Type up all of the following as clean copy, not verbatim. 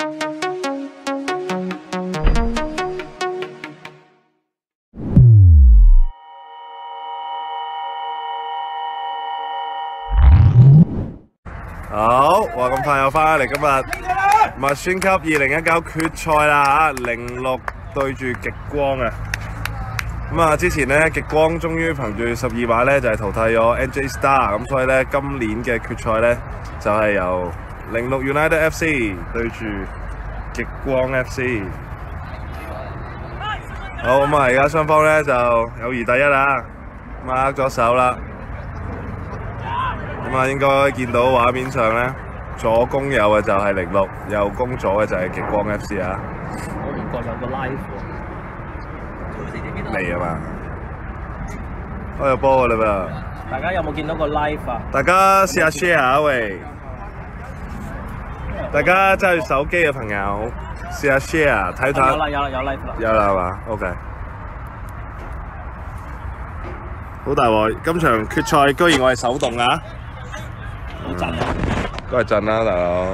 好，哇咁快又翻嚟今日麥宣級2019決賽啦嚇，06對住極光啊！咁啊，之前咧極光終於憑住12碼咧就係淘汰咗 NJ Star， 咁所以咧今年嘅決賽咧就係由06 United FC 對住極光 FC。好咁啊，而家雙方咧就友誼第一啦，咁啊握咗手啦。咁啊，應該見到畫面上咧，左攻右嘅就係06，右攻左嘅就係極光 FC 啊！ 我唔覺有個 live 喎， 未啊嘛，開咗波㗎啦噃！大家有冇見到個 live 啊？ 大家試下 share 啊喂！大家揸住手機嘅朋友試下 share 睇睇。 有啦有 live 啦。 有啦係嘛 ？OK。好大鑊！今場決賽居然我係手動啊！ 好震啊！ 都係震啦，大佬。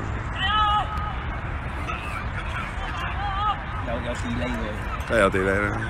有 delay 喎。 真係有 delay 啦。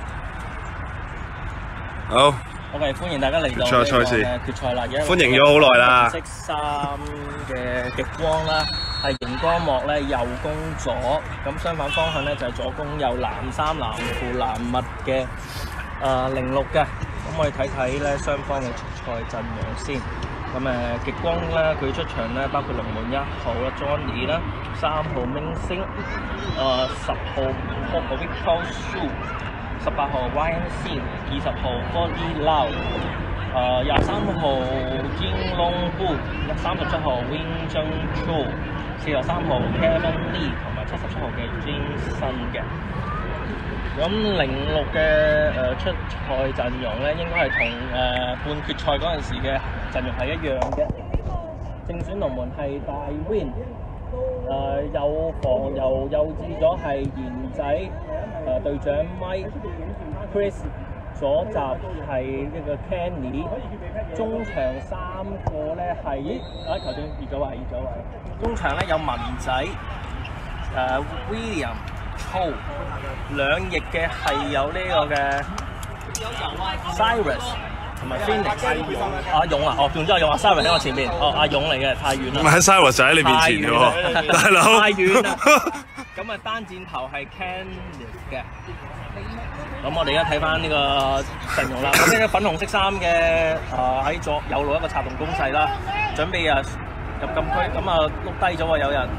好。 OK， 歡迎大家嚟到決賽賽事決賽啦！ 歡迎咗好耐啦。 色衫嘅極光啦，係熒光幕咧右攻左，咁相反方向咧就係左攻右，藍衫藍褲藍襪嘅06嘅。咁我哋睇睇咧雙方嘅決賽陣容先。咁極光咧佢出場咧包括龍門1號啦 Johnny 啦，3號明星，10號 Victor Shu，18號 Ryan Sin， 20號 Cody Lau，23號 Jin Long Bu，37號 Wing Zheng Chu，43號 Kevin Lee 同埋77號嘅 Jason 嘅。咁06嘅出賽陣容咧，應該係同半決賽嗰陣時嘅陣容係一樣嘅。正選龍門係大 Win， 右防由右至左係賢仔，隊長 Mike Chris， 左閘係呢個 Kenny， 中場3個咧係頭先移咗位，中場咧有文仔William。兩翼嘅係有呢個嘅 Cyrus 同埋 Phoenix， 阿勇啊，仲有阿 Cyrus 喺我前面，阿勇嚟嘅，太遠啦。 唔係 Cyrus 就喺你面前嘅喎，大佬。 太遠啦。咁啊單箭頭係 Kenneth 嘅。咁我哋而家睇翻呢個陣容啦。咁呢個粉紅色衫嘅喺左右路一個策動攻勢啦，準備入禁區，咁碌低咗喎有人。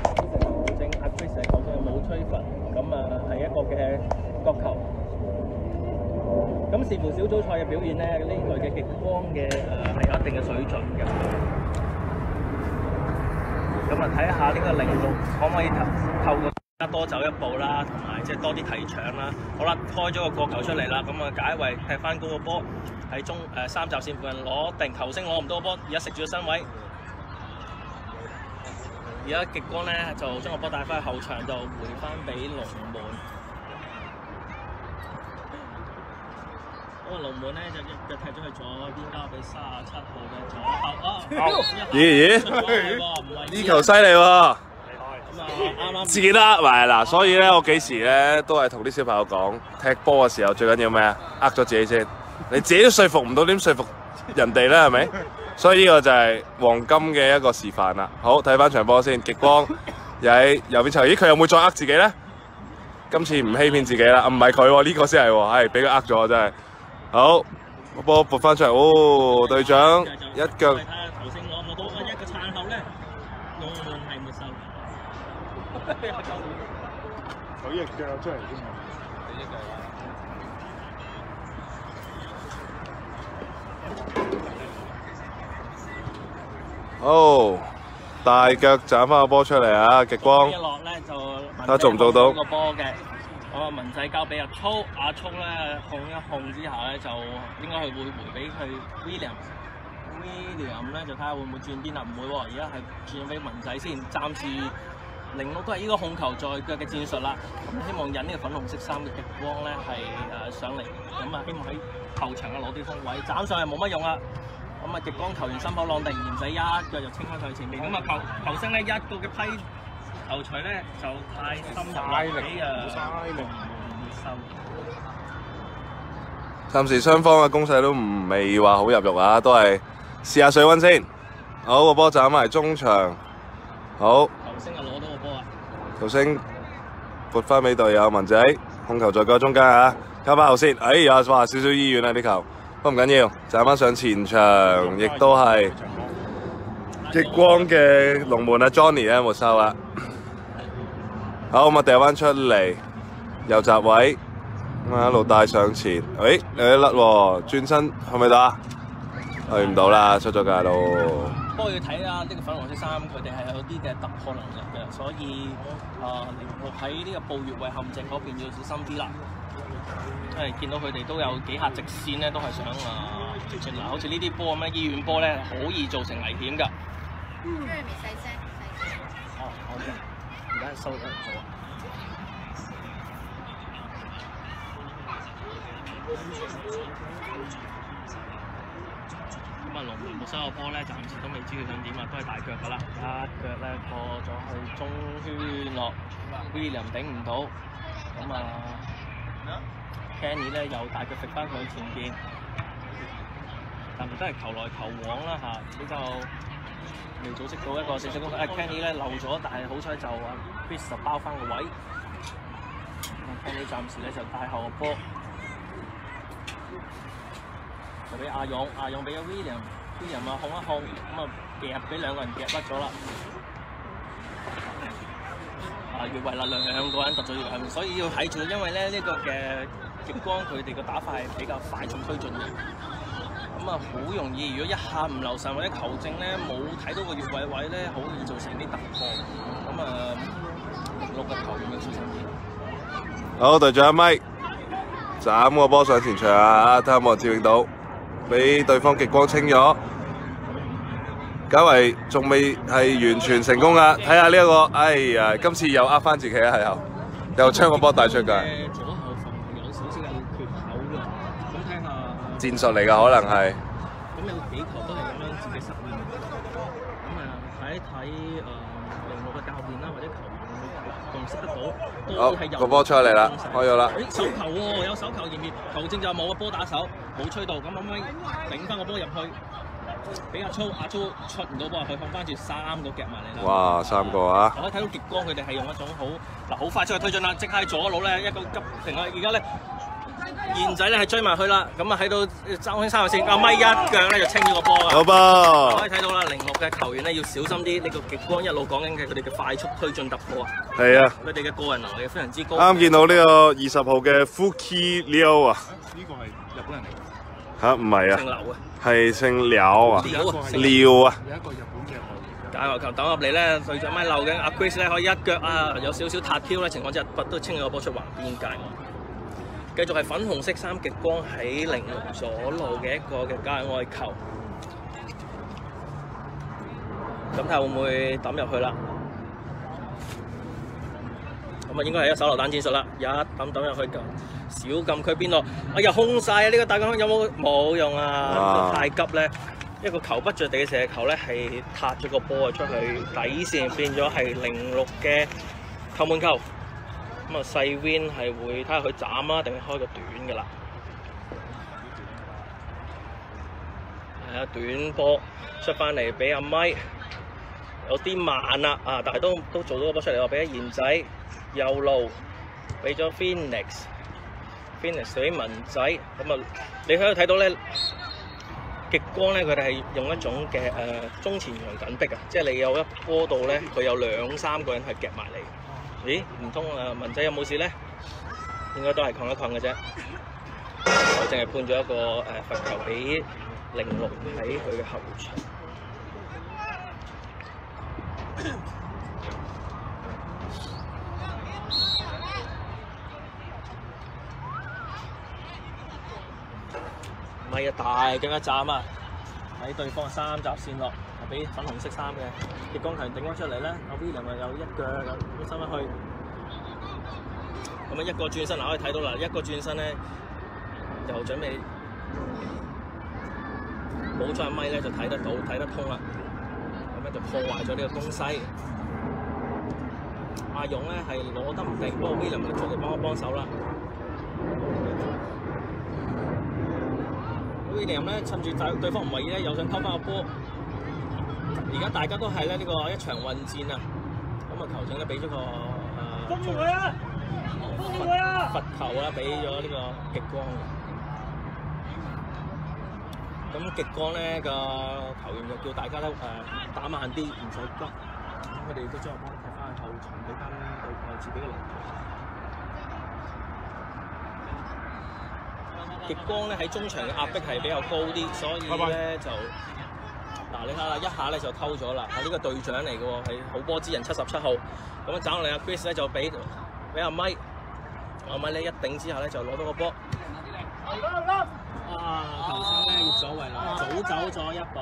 係一個嘅角球，咁視乎小組賽嘅表現咧，呢類嘅極光嘅係有一定嘅水準嘅。咁啊睇下呢個06可唔可以透過加多走一步啦，同埋即係多啲提搶啦。好啦，開咗個過球出嚟啦，咁啊解圍踢翻高個波喺3閘線附近攞定，球星攞唔到個波，而家食住個身位。而家極光咧就將個波帶翻去後場，就回翻俾龍門。嗰個龍門咧就一腳踢咗去左邊，交俾37號嘅左後咦？呢球犀利喎！ 啱自己得埋嗱，所以咧我幾時咧都係同啲小朋友講，踢波嘅時候最緊要咩啊？呃咗自己先，你自己都說服唔到，點說服人哋咧？係咪？所以呢個就係黃金嘅一個示範啦。好，睇翻場波先，極光又喺右邊場，咦佢有冇再呃自己咧？今次唔欺騙自己啦，唔係佢喎，呢個先係喎，係俾佢呃咗真係。好，個波撥翻出嚟，哦，隊長一腳。 睇下頭先攞唔到，一個撐後咧，龍門係沒收。 佢一腳出嚟先。 好，大腳斬翻個波出嚟啊！極光。 一落咧就睇下做唔做到個波嘅。文仔交俾阿粗，阿粗咧控一控之下咧，就應該係會回俾佢 William 咧就睇下會唔會轉邊啦，唔會喎，而家係轉俾文仔先，暫時06都係呢個控球在腳嘅戰術啦。咁希望引呢個粉紅色衫嘅極光咧係上嚟，咁希望喺後場嘅攞啲空位，斬上係冇乜用啦。咁極光球員心口浪定，賢仔一腳就清開佢前面，咁球星咧一個嘅批頭槌咧就太深入啦，俾收。 暫時雙方嘅攻勢都未話好入肉啊，都係試下水溫先。好，個波斬埋中場，好。 球星就攞到個波啊！ 球星撥翻俾隊友文仔，控球在腳中間啊，交翻後先。哎呀，哇，少少醫院啊啲球，不過唔緊要，斬翻上前場，亦都係極光嘅龍門啊 Johnny 咧冇收啦。好，咁啊掉翻出嚟，右閘位，咁啊一路帶上前，誒有啲甩喎，轉身係咪打？去唔到啦，出咗界咯。 不過要睇下呢個粉紅色衫，佢哋係有啲嘅突破能力嘅，所以靈活喺呢個步越位陷阱嗰邊要小心啲啦。因為見到佢哋都有幾下直線咧，都係想直進嗱，好似呢啲波咁樣，醫院波咧好易造成危險㗎。 細聲。 哦，好嘅，而家收得好啊。咁啊，龍門冇收個波咧，暫時都未知佢想點啊，都係大腳㗎啦，一腳咧過咗去中圈落 ，William 頂唔到，咁啊 Kenny 咧又大腳揈翻佢前邊，但係都係球來球往啦嚇，比較未組織到一個正式攻勢。Kenny 咧漏咗，但係好彩就Chris 就包翻個位，Kenny 暫時咧就帶後個波。就俾阿勇俾咗 William 啊控一控，咁啊夾俾兩個人夾甩咗啦。越位啦，兩個人突咗越位，所以要睇住，因為咧呢個嘅極光佢哋個打法係比較快速推進嘅，咁啊好容易，如果一下唔留神或者球證咧冇睇到個越位位咧，好易造成啲突破。咁啊6個球員要小心啲。 好，隊長咪斬個波上前場啊！睇下有冇人接應到。俾對方極光清咗，解圍仲未係完全成功啊！睇下呢一個，哎呀，今次又呃翻自己啊，係又將個波帶出界。 左後防有少少嘅缺口嘅，咁睇下戰術嚟㗎，可能係。 咁有幾球都係咁樣自己失誤，咁睇一睇另外嘅教練啦，或者球員共識得到，都係有。 個波出嚟啦，開咗啦。 手球喎，有手球嫌疑，球證就冇個波打手。冇吹到，咁可唔可以頂翻個波入去？比阿粗出唔到波入去，放翻住3個夾埋嚟啦。 哇，3個啊！ 可以睇到極光佢哋係用一種好快速嘅推進啦，即刻喺左路咧一個急停啦，而家咧燕仔咧係追埋去啦，咁啊喺度爭開3個線，阿咪一腳咧就清咗個波啦。 好波！ 可以睇到啦，06嘅球員咧要小心啲，呢個極光一路講緊嘅佢哋嘅快速推進突破啊。 係啊， 佢哋嘅個人能力非常之高。 啱見到呢個20號嘅 Fuki Liu 啊！ 呢個係日本人嚟。 嚇唔係啊， 姓劉啊， 係姓廖啊，廖啊， 有一個日本嘅大球球抌入嚟咧，隊長咪漏嘅阿 Chris 咧可以一腳有少少撻 Q 咧情況之下，都清咗個波出橫邊界。繼續係粉紅色衫極光喺06左路嘅一個嘅界外球，咁睇下會唔會抌入去啦？咁啊應該係一手榴彈戰術啦，一抌入去小禁區邊度，哎呀空晒啊！呢個大禁區有冇用啊？太急咧，一個球不着地嘅射球咧係撻咗個波出去底線，變咗係06嘅球門球。咁啊細 Win 係會睇下佢斬啊，定係開個短嘅啦。係啊，短波出翻嚟俾阿咪，有啲慢啦但係都做到個波出嚟喎，俾咗賢仔右路，俾咗 Phoenix 俾文仔，咁啊你喺度睇到咧極光咧，佢哋係用一種嘅中前場緊逼啊，即係你有一波度咧，佢有2-3個人係夾埋你。咦？唔通文仔有冇事咧？應該都係抗一抗嘅啫。我淨係判咗一個罰球俾06喺佢嘅後場。咪啊大腳一斬啊！喺對方嘅3閘線落，係俾粉紅色衫嘅極光球頂翻出嚟咧。阿 William 又一腳咁伸翻去，咁啊一個轉身嗱可以睇到啦，一個轉身咧又準備冇咗阿咪咧就睇得到睇得通啦，咁咧就破壞咗呢個攻勢。 勇咧係攞得唔定，不過 William 就出嚟幫手啦。William 咧趁住對方唔為意咧，又想偷翻個波。而家大家都係咧呢個一場混戰啊！咁啊球證咧俾咗個罰球啦，俾咗呢個極光嘅。咁極光咧個球員就叫大家咧打慢啲，唔使急。佢哋都將個波踢翻去後場，俾翻自己嘅龍門。極光咧喺中場嘅壓迫係比較高啲，所以咧就嗱你睇下，一下咧就偷咗啦。係呢個隊長嚟嘅喎，係好波之人77號。咁樣走落嚟阿 Chris 咧就俾阿咪，阿咪咧一頂之下咧就攞到個波。頭先咧越咗位啦，早走咗一步，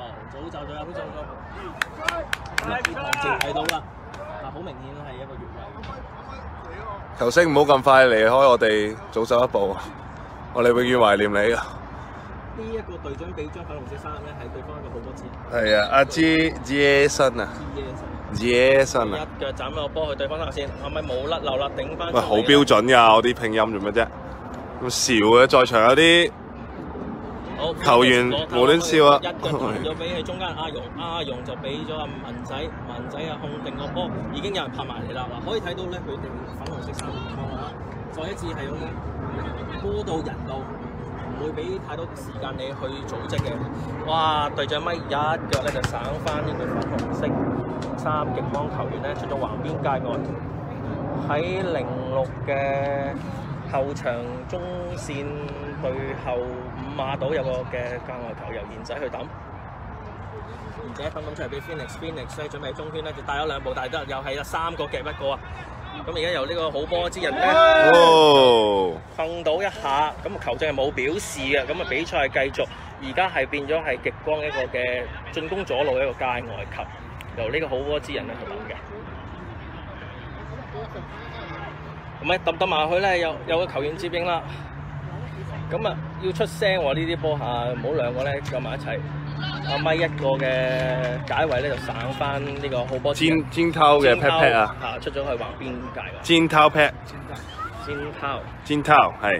淨睇到啦，好明顯係一個越位。 球星唔好咁快離開我哋，早走一步，我哋永遠懷念你啊！ 呢一個隊長俾張粉紅色衫咧，係對方一個好波子。 係啊，阿 Jason 啊，Jason 啊， 一腳斬個波去對方頭先，係咪冇甩漏啦？頂翻。 喂，好標準㗎，我啲拼音做乜啫？咁笑嘅，在場有啲球員無端笑啊！ 一腳彈咗俾佢中間阿勇就俾咗阿文仔控定個波，已經有人拍埋嚟啦。嗱，可以睇到咧，佢哋粉紅色衫嘅地方啦，再一次係用波到人到，唔會俾太多時間你去組織嘅。哇！隊長咪一腳咧就省翻呢個粉紅色衫極光球員咧出咗橫邊界外，喺06嘅後場中線對後5碼度有個嘅界外球由賢仔去抌，賢仔抌出嚟俾 Phoenix 咧準備中圈咧就帶咗2步，但係又係3個夾1個啊！咁而家由呢個好波之人咧碰到一下，咁球證係冇表示嘅，咁啊比賽係繼續，而家係變咗係極光一個嘅進攻左路一個界外球，由呢個好波之人咧去抌嘅。咁咧揼埋去咧，有個球員接應啦。咁啊要出聲喎，呢啲波下唔好兩個咧夾埋一齊。阿咪一個嘅解位咧就省翻呢個好波。尖偷嘅 pat pat 啊！出咗去橫邊界㗎。尖偷係。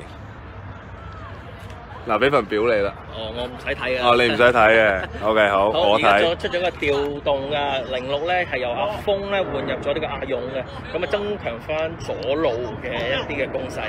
嗱，俾份表你啦。 哦，我唔使睇嘅。 哦，你唔使睇嘅。OK， 好，我睇。 而家出咗個調動啊，06咧係由阿峰咧換入咗呢個阿勇嘅，咁啊增強翻左路嘅一啲嘅攻勢。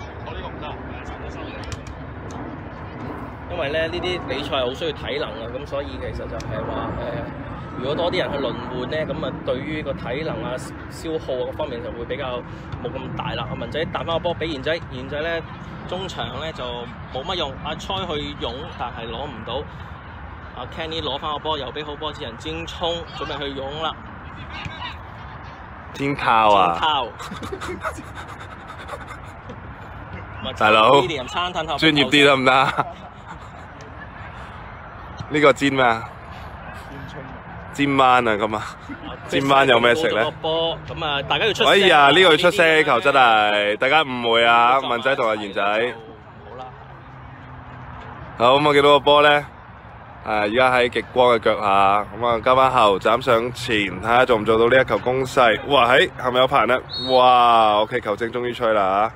因為咧呢啲比賽好需要體能啊，咁所以其實就係話如果多啲人去輪換咧，咁啊對於個體能啊消耗嗰方面就會比較冇咁大啦。阿文仔彈翻個波俾賢仔咧中場咧就冇乜用，阿蔡去勇但係攞唔到，阿 Kenny 攞翻個波又俾好波之人尖衝，準備去勇啦。 尖偷啊！大佬，專業啲得唔得？呢個煎咩啊？煎饅啊咁啊！煎饅有咩食咧？ 咁啊，大家要出聲。 哎呀，呢個要出聲球真係，大家誤會啊！文仔同阿賢仔。 好啦。 好，咁我見到個波咧，而家喺極光嘅腳下，咁啊交翻後斬上前，睇下做唔做到呢一球攻勢。哇，喺係咪有盤咧？哇 ，OK， 球證終於吹啦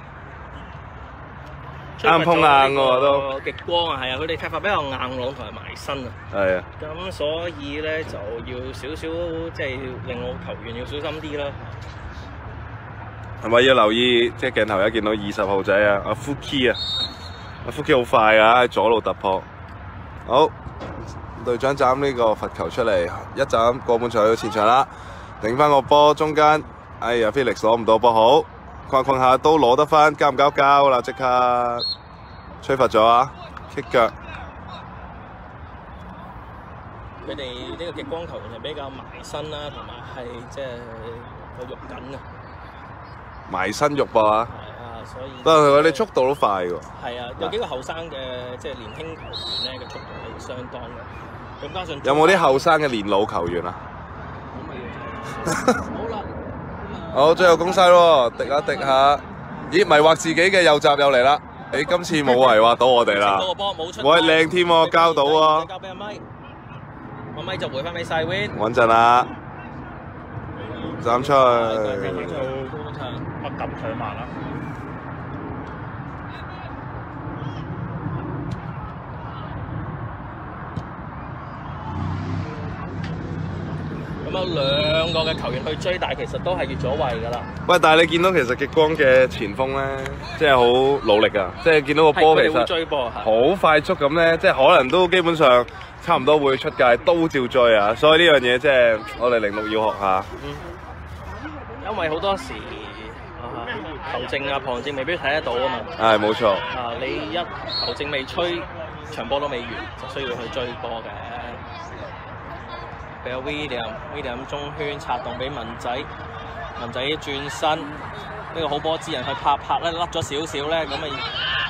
嚇！啱碰硬喎都。 極光啊，係啊，佢哋踢法比較硬朗同埋埋身啊。 係啊。 咁所以咧就要少少，即係令我球員要小心啲啦。 係咪要留意？即係鏡頭一見到20號仔啊，阿 Fuki 啊，阿 Fuki 好快啊，喺左路突破。好，隊長斬呢個罰球出嚟，一斬過半場去到前場啦，頂翻個波中間。哎呀 ，Felix 攞唔到波好。困下都攞得翻，交唔交啦？即刻吹罰咗啊！踢腳。 佢哋呢個極光球員係比較埋身啦，同埋係即係個肉緊啊。 埋身肉噃啊！ 係啊，所以。 不過佢哋速度都快喎。 係啊，有幾個後生嘅即係年輕球員咧嘅速度係相當嘅，咁加上。 有冇啲後生嘅年老球員啊？好啦。好，最後攻勢喎，滴下滴下，咦，迷惑自己嘅右閘又嚟啦！誒，今次冇迷惑到我哋啦，喂，靚添喎，交到喎， 交俾阿咪，阿咪就回翻俾細 Win， 穩陣啦，斬出去。 我撳佢慢啦。咁有兩個嘅球員去追，但係其實都係越咗位㗎啦。 喂，但係你見到其實極光嘅前鋒咧，即係好努力㗎，即係見到個波其係佢哋會追波， 實好快速咁咧，即係可能都基本上差唔多會出界，都照追啊！所以呢樣嘢即係我哋06要學下。 因為好多時球證啊、旁證未必睇得到啊嘛。 係冇錯。 你一球證未吹，場波都未完，就需要去追波嘅。俾阿 William 中圈策動俾文仔，文仔轉身，呢個好波之人去拍咧，甩咗少少咧，咁啊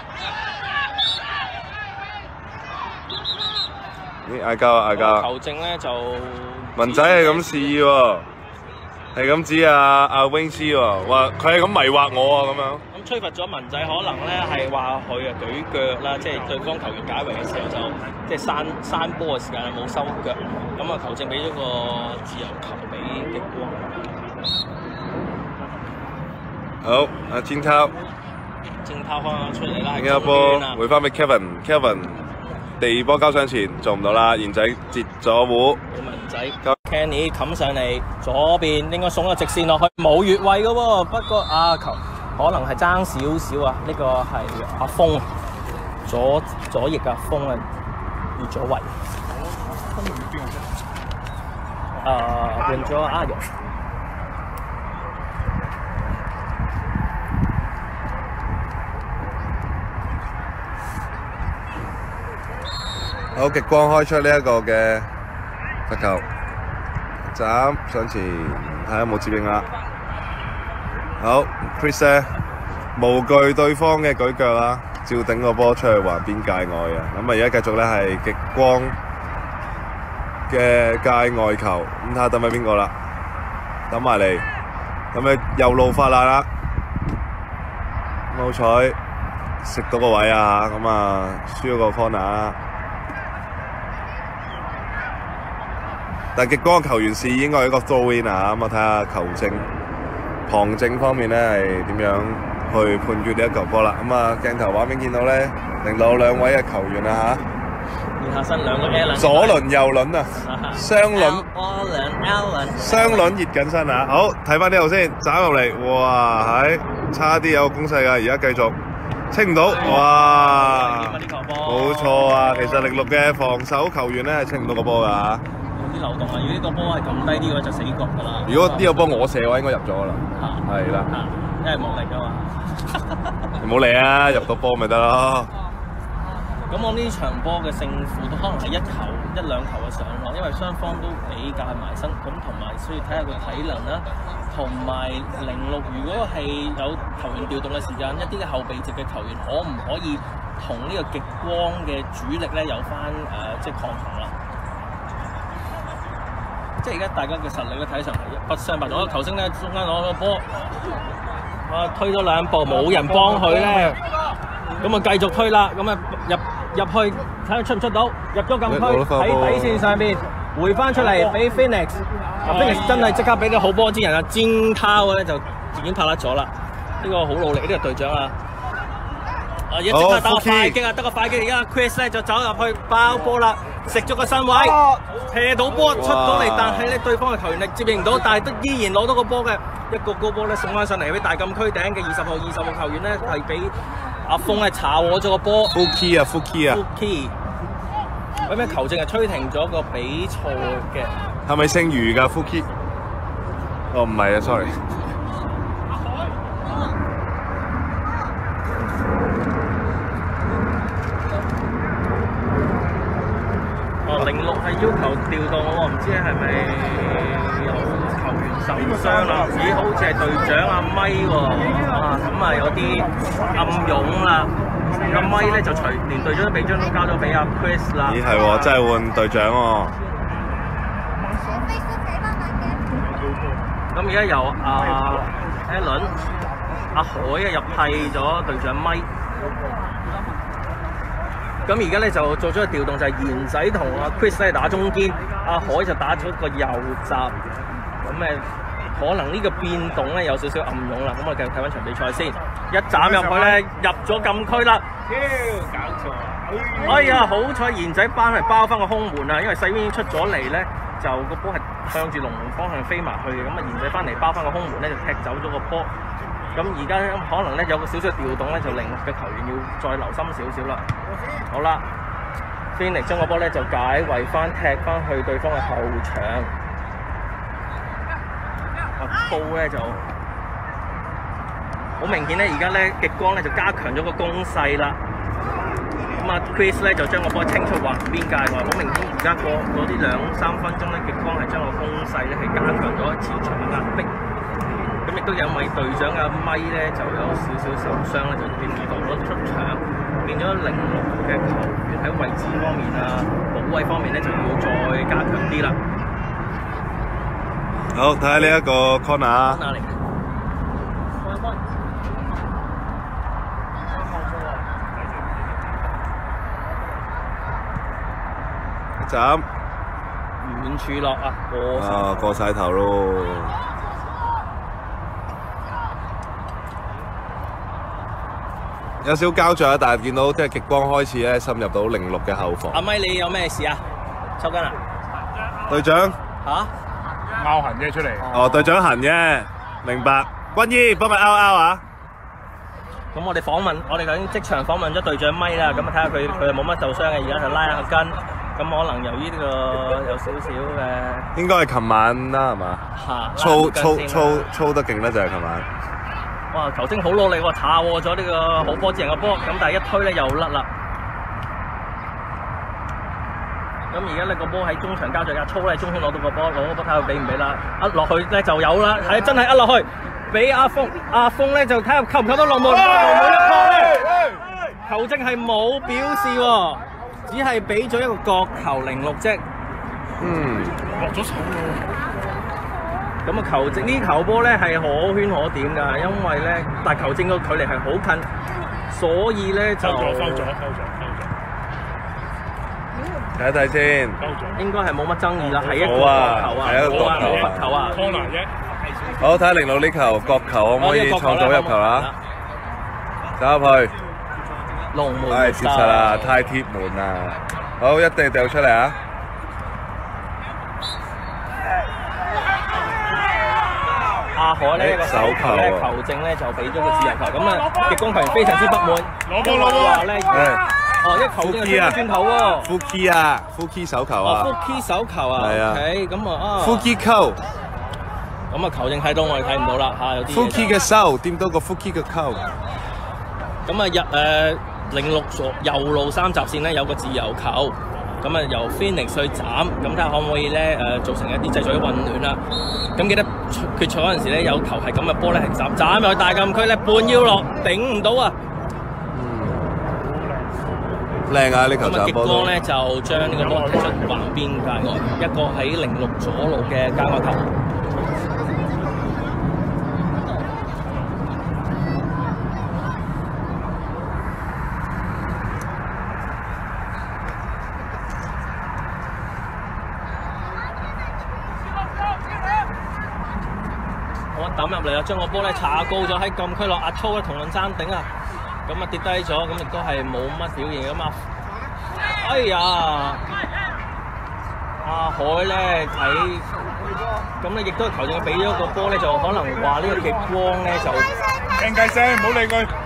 嗌交。 球證咧就文仔係咁示意喎，係咁指阿 Wing 師喎，話佢係咁迷惑我啊咁樣。 咁吹罰咗文仔，可能咧係話佢啊舉腳啦，即係對方球員解圍嘅時候就即係閂波嘅時間冇收腳，咁啊球證俾咗個自由球俾極光。 好，阿戰濤翻出嚟啦， 呢個波回翻俾 Kevin。地波交上前做唔到啦，賢仔截咗弧， 文仔 Kenny 冚上嚟，左邊應該送個直線落去，冇越位嘅喎，不過球可能係爭少少啊，呢個係阿峰左翼啊，峰啊越咗位，換咗阿玉。 好，極光開出呢一個嘅罰球，斬上前，睇下冇接應啦。好 ，Chris 咧無懼對方嘅舉腳啦，照頂個波出去橫邊界外啊！咁啊，而家繼續咧係極光嘅界外球，咁睇下等埋邊個啦，等埋嚟，咁啊右路發難啦，好彩食到個位啊！咁啊輸咗個 corner。但極光嘅球員示意應該係一個 throw in 啊，咁啊睇下球證、旁證方面咧係點樣去判決呢一球波啦。咁啊鏡頭畫面見到咧，06兩位嘅球員啊換下身兩個 Allen， 左輪右輪啊，雙輪熱緊身啊！好，睇翻呢度先，斬入嚟，哇係差啲有個攻勢㗎，而家繼續清唔到，哇冇錯啊！其實06嘅防守球員咧係清唔到個波㗎。 啲漏洞啊！如果呢個波係撳低啲嘅話，就死角㗎啦。 如果呢個波我射嘅話，應該入咗㗎啦。係啦， 因為冇力㗎嘛。 唔好理啊，入到波咪得咯。 咁我呢場波嘅勝負都可能係一兩球嘅上落，因為雙方都比較埋身，咁同埋需要睇下佢體能啦，同埋06如果係有球員調動嘅時間，一啲嘅後備席嘅球員可唔可以同呢個極光嘅主力咧有翻即係抗衡啦？即係而家大家嘅實力咧睇上係不相伯仲。個球星咧中間攞個波，推咗兩步冇人幫佢咧，咁啊繼續推啦，咁啊入去睇下出唔出到，入咗禁區喺底線上邊回翻出嚟俾 Phoenix，Phoenix 真係即刻俾啲好波之人啊，煎拋咧就自己拍甩咗啦，呢個好努力，呢個隊長啊！而家即刻打個快擊啊！得個快擊，而家 Chris 咧就走入去包波啦，食咗個身位，射到波出到嚟，但係咧對方嘅球員力接應唔到，但係都依然攞到個波嘅一個高波咧送翻上嚟俾大禁區頂嘅20號球員咧係俾阿峰咧炒我咗個波。 Fuki 啊 ，Fuki， 咁咩球證係吹停咗個比賽嘅。 係咪姓余㗎 Fuki？ 哦，唔係啊 ，sorry。 06係要求調動，我唔知係咪有球員受傷啦？咦，好似係隊長阿咪喎，咁啊有啲暗湧啦。阿咪咧就連隊長嘅臂章都交咗俾阿 Chris 啦。 咦係喎，真係換隊長喎。 咁而家由Allen、阿海啊入替咗隊長咪。咁而家咧就做咗個調動，就係賢仔同阿 Chris 咧打中堅，阿海就打咗個右閘，咁可能呢個變動咧有少少暗湧啦。咁我哋繼續睇翻場比賽先。一斬入去咧，入咗禁區啦。 搞錯啊！ 哎呀，好彩賢仔班係包翻個空門啊，因為細邊已經出咗嚟咧，就個波係向住龍門方向飛埋去嘅。咁啊，賢仔翻嚟包翻個空門咧，就踢走咗個波。咁而家可能咧有個少少調動咧，就令嘅球員要再留心少少啦。好啦。菲力將個波咧就解圍翻踢翻去對方嘅後場，阿操咧就好明顯咧，而家咧極光咧就加強咗個攻勢啦。咁啊 Chris 咧就將個波清出橫邊界外，好明顯而家過嗰啲2-3分鐘咧，極光係將個攻勢咧係加強咗前場嘅壓迫。咁亦都有位隊長阿咪咧就有少少受傷咧，就變咗出場。變咗06嘅球員喺位置方面啊、保衛方面咧就要再加強啲啦。 好，睇下呢一個 corner。一斬。 遠處落啊， 過晒頭咯。有少膠着啊，但係見到即係極光開始咧深入到06嘅後防。 阿咪，你有咩事啊？抽筋啊？ 隊長嚇？ 拗痕啫出嚟。 哦，隊長痕啫，明白。軍醫幫佢拗拗啊！ 咁我哋頭先即場訪問咗隊長咪啦，咁啊睇下佢冇乜受傷嘅，而家就拉下筋。咁可能由於呢個有少少嘅， 應該係琴晚啦，係嘛？操得勁咧，就係琴晚。 哇！球證好努力喎，查獲咗呢個好波之人嘅波，咁但係一推咧又甩啦。咁而家呢個波喺中場交咗阿操咧，中圈攞到個波，攞個波睇下俾唔俾啦。一落去咧就有啦，係真係一落去，俾阿峰咧就睇下扣唔扣到龍門，龍門一破咧，球證係冇表示喎，只係俾咗一個角球06啫。 落咗手喎。 咁啊，球證呢球波咧係可圈可點㗎，因為咧，但係球證個距離係好近，所以咧就收咗。 睇一睇先。 應該係冇乜爭議啦，係一個角球啊， 係一個角球冇罰球啊。 corner啫。 好，睇下06呢球角球可唔可以創造入球啦？走入去。 龍門係接實啦，太貼門啦。好，一定掉出嚟啊！ 阿海呢個手球咧，球證咧就俾咗個自由球，咁啊極光球員非常之不滿，因為話咧，一球證係轉頭喎 ，full key 啊 ，full key 手球啊 ，full key 手球啊， 係啊 ，OK，咁啊 ，full key 扣， 咁啊球證睇到我哋睇唔到啦嚇，有啲 full key 嘅手掂到個 full key 嘅扣， 咁啊06右路3閘線咧有個自由球。咁啊，由 Phoenix 去斬，咁睇下可唔可以咧造成一啲製造啲混亂啦。咁記得決賽嗰陣時咧，有球係咁嘅波咧係斬入去大禁區咧，半腰落頂唔到啊！ 靚啊！呢球咁極斬波光咧就將呢個波踢出橫邊界外，一個喺06左路嘅界外球。抌入嚟啊！將個波咧查高咗喺禁區落，阿操咧同樣爭頂啊！咁啊跌低咗，咁亦都係冇乜表現噶嘛。哎呀！阿海咧睇，咁咧亦都球證俾咗個波咧，就可能話呢個極光咧就傾計聲，唔好理佢。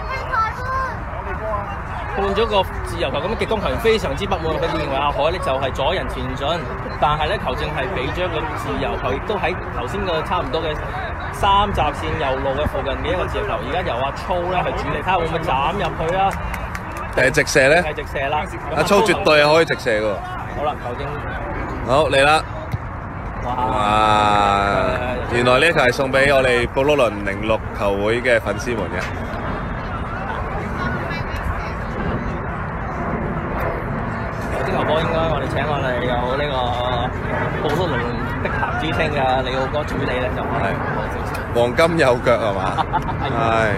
判咗個自由球，咁極光球員非常之不滿，佢認為阿海咧就係阻人前進，但係咧球證係俾咗個自由球，亦都喺頭先個差唔多嘅3閘線右路嘅附近嘅一個自由球，而家由阿操咧去處理，睇下會唔會斬入去啊？ 定係直射咧？ 係直射啦！ 阿操絕對係可以直射㗎。 好啦，球證好嚟啦！哇！原來呢球係送俾我哋布魯倫06球會嘅粉絲們嘅。 呢球波應該我哋請我哋有呢個布魯倫的鹹之稱嘅李浩哥處理咧，就係黃金右腳係嘛？係。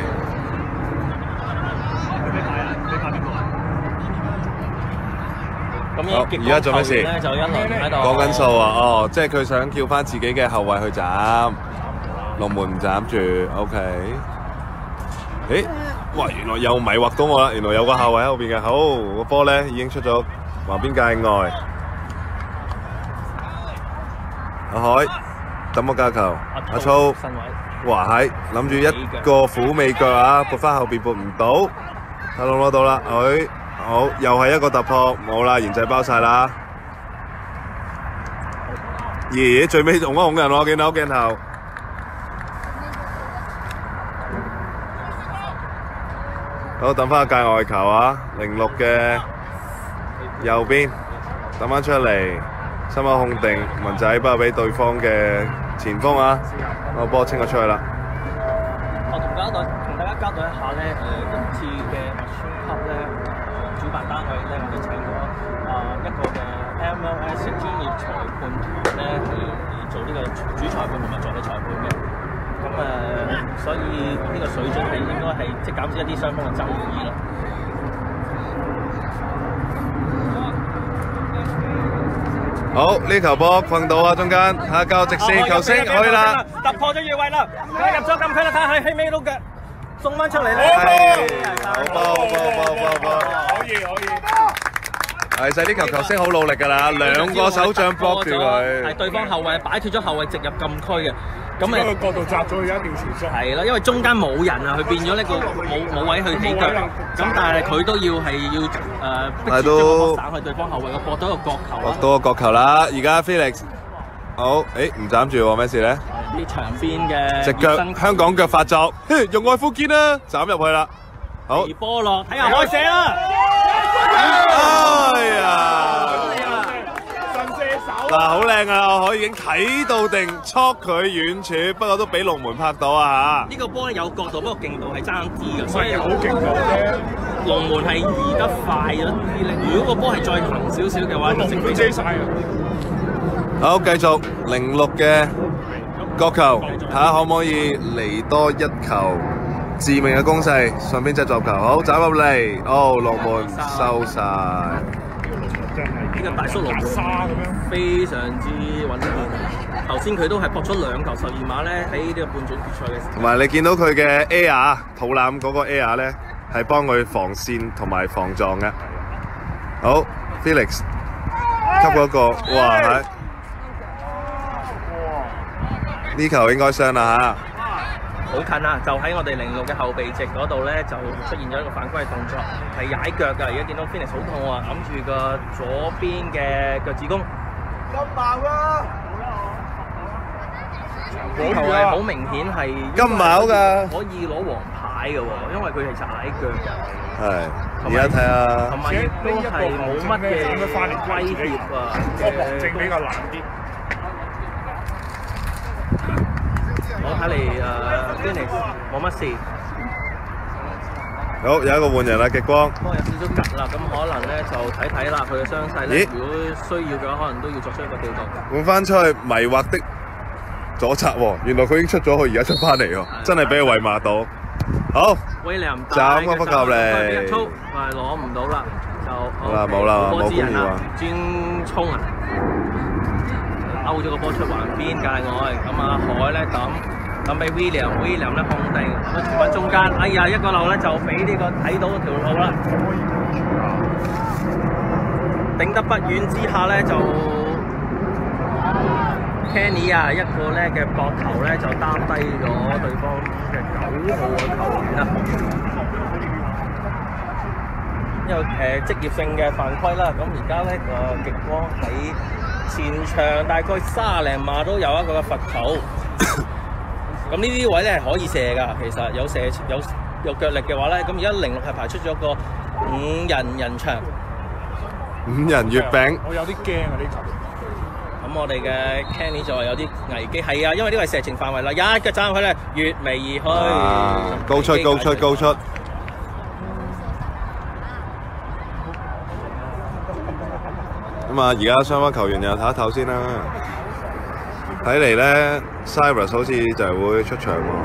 咁而家做咩事？ 就一輪喺度講緊數啊！哦，即係佢想叫翻自己嘅後衞去斬。 龍門唔斬住 ，OK。誒，哇！原來又迷惑到我啦，原來有個後衞喺後邊嘅。好，個波咧已經出咗橫邊界外。阿海抌個架球，阿粗，哇係諗住一個虎尾腳啊，撥翻後邊撥唔到，睇龍攞到啦，佢好又係一個突破，冇啦，賢仔包晒啦。爺爺最尾同一紅人喎，見到鏡頭。好，等翻個界外球啊，06嘅右邊，等翻出嚟，心口控定，文仔不過俾對方嘅前鋒啊，個波清咗出去啦。 我同大家交代一下咧，今次嘅麥宣級咧，主辦單位咧，我哋請咗一個嘅 MLS 專業裁判團咧，係做呢個主裁判同埋助理裁判嘅。咁所以呢個水準係應該係即係減少一啲雙方嘅爭議咯。 好，呢球波困到啊，中間下教直線球星去啦， 突破咗越位啦，佢入咗禁區啦，睇下喺尾碌嘅送翻出嚟咧。 好波， 可以。 係細啲球星好努力㗎啦，兩個手掌搏住佢。 係對方後衞擺脱咗後衞直入禁區嘅。咁個角度擲咗佢一定前縮。 係啦，因為中間冇人啊，佢變咗呢個冇位去起腳。咁但係佢都要逼住將個波散去對方後衞，搏到一個角球啦。 搏到個角球啦！而家 Felix 好，唔斬住喎，咩事咧？ 呢場邊嘅隻腳香港腳發作，用愛膚堅啦，斬入去啦！好， 波落，睇下開射啦！ 哎呀！嗱，好靚啊！我已經睇到定戳佢遠處，不過都俾龍門拍到啊！ 呢個波咧有角度，不過勁度係爭啲嘅，所以好勁度啫。 龍門係移得快咗啲咧。如果個波係再行少少嘅話，就直飛遮晒啊！ 好，繼續06嘅角球，睇下可唔可以嚟多一球致命嘅攻勢，順便製作球。好，斬入嚟，龍門收晒。 呢個大叔龍非常之穩健。頭先佢都係撲出2球12碼咧，喺呢個半準決賽嘅時候。 同埋你見到佢嘅 Air 肚腩嗰個 Air 咧，係幫佢防線同埋防撞嘅。好 ，Felix 吸嗰個，哇係！呢球應該傷啦嚇。 好近啊！就喺我哋06嘅後備席嗰度咧，就出現咗一個犯規嘅動作，係踩腳㗎。而家見到 Felix 好痛啊，揞住個左邊嘅腳趾公。金矛啦！呢球係好明顯係金矛㗎， 可以攞黃牌嘅喎，因為佢係踩腳㗎。 係，而家睇下。 同埋亦都係冇乜嘅威脅啊。 個旁證比較難啲。 我睇嚟Phoenix 冇乜事。 好，有一個換人啦，極光。 波有少少吉啦，咁可能咧就睇啦，佢嘅傷勢咧，如果需要嘅話，可能都要作出一個調動。 換翻出去迷惑的左側喎，原來佢已經出咗去，而家出翻嚟喎，真係俾佢圍罵到。好， 威廉斬個波球嚟， 係攞唔到啦，就冇啦，冇公義啊， 專衝啊！勾咗個波出橫邊界外，咁海咧抌俾 William 咧控定，咁傳翻中間，哎呀一個漏咧就俾呢個睇到條路啦，頂得不遠之下咧就 Kenny 啊一個咧嘅膊頭咧就擔低咗對方嘅9號嘅球員啦，因為職業性嘅犯規啦，咁而家咧極光喺前場大概30零碼都有一個嘅罰球，咁呢啲位咧係可以射㗎。其實有腳力嘅話咧，咁而家06係排出咗個5人場 5人月餅。 我有啲驚啊呢球。 咁我哋嘅 Kenny 就話有啲危機，係啊，因為呢個係射程範圍啦，一腳斬入去咧，越微而去， 高出。咁啊，而家雙方球員又唞一唞先啦。睇嚟咧 ，Cyrus 好似就係會出場喎。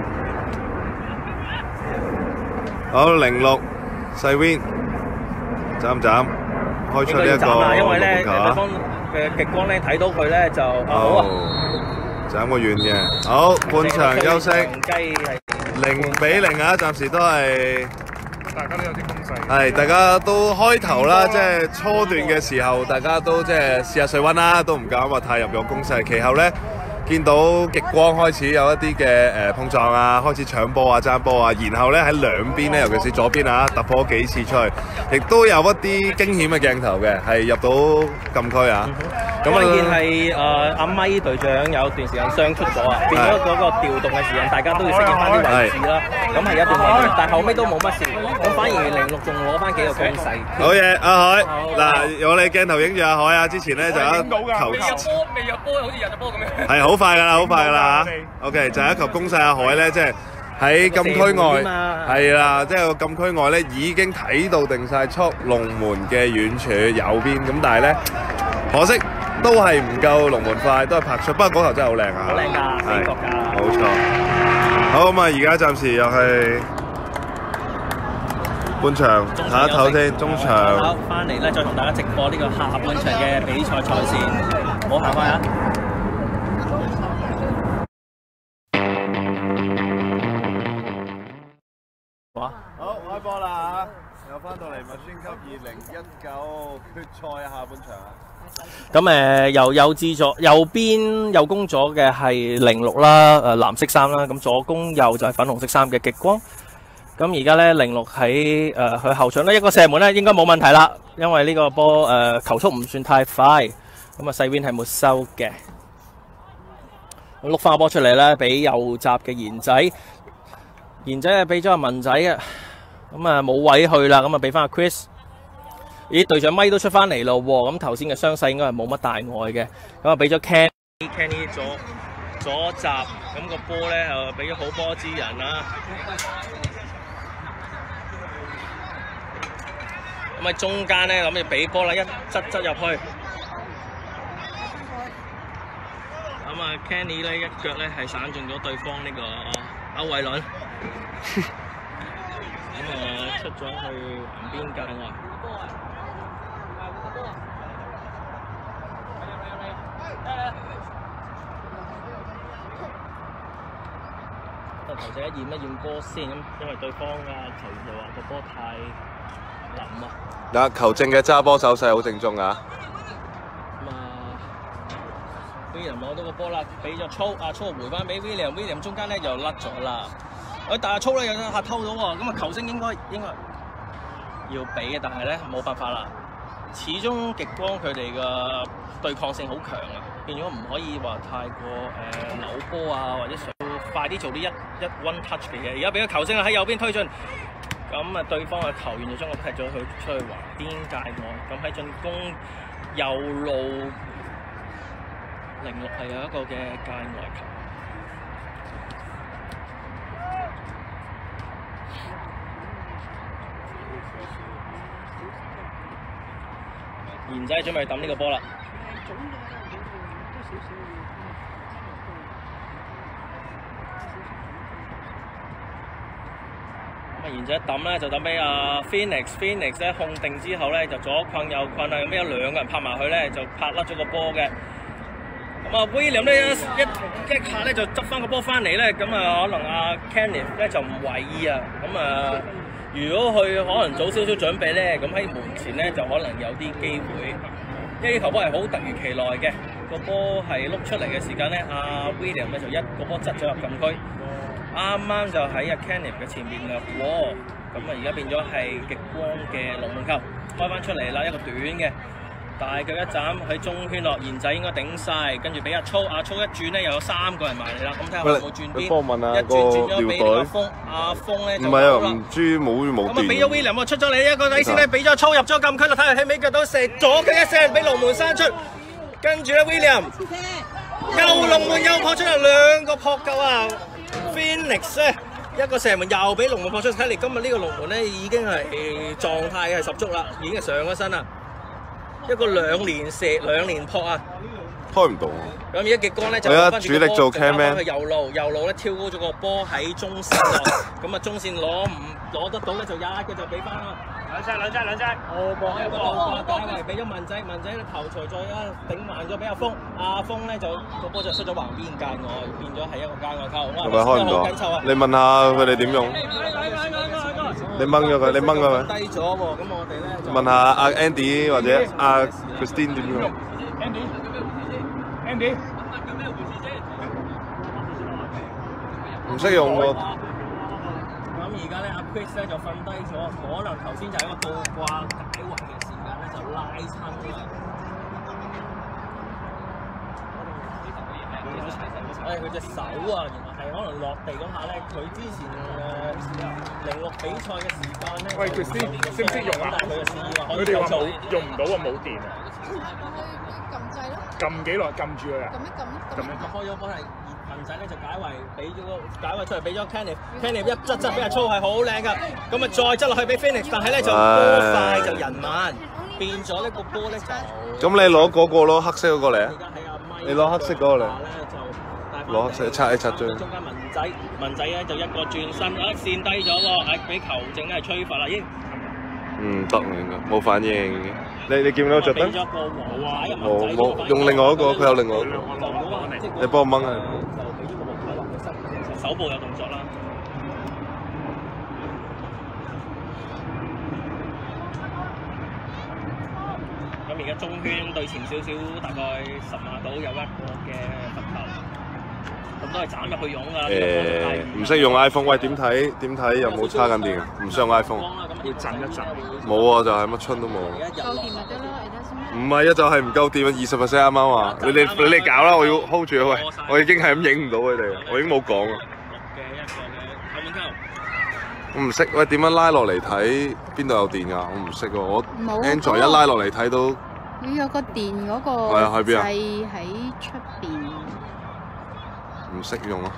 好，06細 Win 斬唔斬？開出呢一個因為咧對方嘅極光咧睇到佢咧就好啊， 斬個遠嘅。好，半場休息，0-0啊，暫時都係。 大家都有啲攻勢。 係，大家都開頭啦，即係初段嘅時候，大家都即係試下水溫啦，都唔敢話太入攻勢。其後咧，見到極光開始有一啲嘅碰撞啊，開始搶波啊、爭波啊，然後咧喺兩邊咧，尤其是左邊啊，突破幾次出去，亦都有一啲驚險嘅鏡頭嘅，係入到禁區啊。咁關鍵係阿咪隊長有段時間傷出咗啊，變咗嗰個調動嘅時間，大家都要適應翻啲位置啦。咁係一段時間，但後尾都冇乜事，咁反而06仲攞翻幾個攻勢。 好嘢，阿海嗱，我哋鏡頭影住阿海啊，之前咧就一球未入波，好似入咗波咁樣。 係好快㗎啦，好快㗎啦嚇。OK，就係一球攻勢，阿海咧即係喺禁區外，係啦，即係個禁區外咧已經睇到定晒速龍門嘅遠處右邊，咁但係咧可惜。都係唔夠龍門快，都係拍出。不過嗰球真係好靚啊！ 好靚㗎，美國㗎。 冇錯。好咁啊，而家暫時又係半場，唞一唞先，中場。 好，翻嚟咧，再同大家直播呢個下半場嘅比賽賽線。唔好行開啊！ 好，開波啦嚇！又翻到嚟麥宣級2019決賽下半場啊！ 咁由右至左，右邊右攻咗嘅係06啦，藍色衫啦，咁左攻右就係粉紅色衫嘅極光。咁而家咧06喺佢後場咧一個射門咧應該冇問題啦，因為呢個波球速唔算太快，咁啊細邊係沒收嘅。碌翻個波出嚟咧，俾右閘嘅賢仔，賢仔係俾咗阿文仔嘅，咁啊冇位去啦，咁啊俾翻阿 Chris。咦，隊長咪都出翻嚟咯喎！咁頭先嘅傷勢應該係冇乜大礙嘅，咁啊俾咗 Kenny 左閘，咁個波咧又俾咗好波之人啦。咁喺中間咧諗住俾波啦，一側入去。咁啊 Kenny 咧一腳咧係散中咗對方呢個歐偉倫。咁出咗去橫邊界外。頭仔驗一驗波先，咁因為對方球員就話個波太冧啊。 嗱，球證嘅揸波手勢好正宗啊！ 咁William攞到個波啦，俾咗粗，粗回翻俾 William 中間咧又甩咗啦。但係粗咧有下偷到喎，咁球星應該要俾嘅，但係咧冇辦法啦。始終極光佢哋嘅對抗性好強啊，變咗唔可以話太過扭波啊，或者想快啲做啲一 one touch 嘅嘢。而家俾個球星喺右邊推進，咁對方嘅球員就將我踢咗去出去橫邊界外。咁喺進攻右路06係有一個嘅界外球。賢仔準備抌呢個波啦。咁賢仔一抌咧就抌俾阿 Phoenix 咧控定之後咧就左困右困啊，咁有兩個人拍埋去咧就拍甩咗個波嘅。咁William 咧一下咧就執翻個波翻嚟咧，咁可能阿 Kenneth 咧就唔為意啊，咁如果佢可能早少少準備咧，咁喺門前咧就可能有啲機會。因為呢球波係好突如其來嘅，個波係碌出嚟嘅時間咧，阿 William 咧就一個波側咗入禁區，啱啱就喺阿 Kenneth 嘅前面掠過，咁而家變咗係極光嘅龍門球，開翻出嚟啦，一個短嘅。大腳一斬喺中圈落，賢仔應該頂晒，跟住俾阿粗一轉咧，又有3個人埋嚟啦。咁睇下有冇轉邊？一轉咗俾阿峰，阿峰咧就冇啦。 唔知冇電。 咁俾咗 William 出咗嚟一個底線咧，俾咗粗入咗禁區啦。睇下喺尾腳度射左腳一射，俾龍門閂出。跟住咧 William 又龍門又撲出嚟2個撲救啊 ！Phoenix 咧一個射門又俾龍門撲出，睇嚟今日呢個龍門咧已經係狀態係十足啦，已經係上咗身啦。一個2連射2連撲啊！ 開唔到。 咁而家極光咧就翻主力做 camman， 去右路咧挑高咗個波喺中線度，咁中線攞得到咧就一嘅就俾翻啦。 我博一個奧巴解圍俾咗文仔，文仔頭槌再頂慢咗俾阿峰，阿峰咧就個波就出咗橫邊界外，變咗係一個界外球。 係咪開唔到？你問下佢哋點用？你掹咗佢，你掹咗佢。 低咗喎，咁我哋咧就問下阿 Andy 或者阿 Christine 點用？Andy，唔識用喎。 咁而家咧，阿 Chris 咧就瞓低咗，可能頭先就係一個倒掛解圍嘅時間咧，就拉親啦。佢隻手啊，原來係可能落地嗰下咧，佢之前06比賽嘅時間咧， 喂，Christine，識唔識用啊？佢哋話冇用唔到啊，冇電啊。 撳掣咯。 撳幾耐？撳住佢啊？ 撳一撳。 開咗波係文仔咧就解圍，俾咗個解圍出嚟俾咗 Kenneth 一側俾阿粗係好靚㗎，咁啊再側落去俾 Phoenix， 但係咧就波快就人慢，變咗呢個波咧就。 咁你攞嗰個咯，黑色嗰個嚟啊！ 而家喺阿咪， 你攞黑色嗰個嚟。攞黑色擦一擦啫。 中間文仔咧就一個轉身，線低咗喎，係俾球證係吹罰啦，已經。 得應該冇反應。你見唔到着燈？冇用另外一個，佢有另外一個。你幫我掹啊！ 手部有動作啦。咁而家中圈對前少少，大概10碼到有一個嘅罰球。咁都係斬入去用㗎。 唔識用 iPhone， 喂點睇？點睇有冇叉緊電啊？唔識用 iPhone。 要震一震。 冇啊，就係乜春都冇。 夠電咪得咯，而家先。 唔係啊，就係唔夠電啊，20%啱啱話。你哋搞啦，我要 hold 住啊喂！我已經係咁影唔到佢哋，我已經冇講啊。我唔識，喂點樣拉落嚟睇邊度有電㗎？我唔識喎，我 Android 一拉落嚟睇到。 佢有個電嗰個掣喺出邊。 唔識用啊！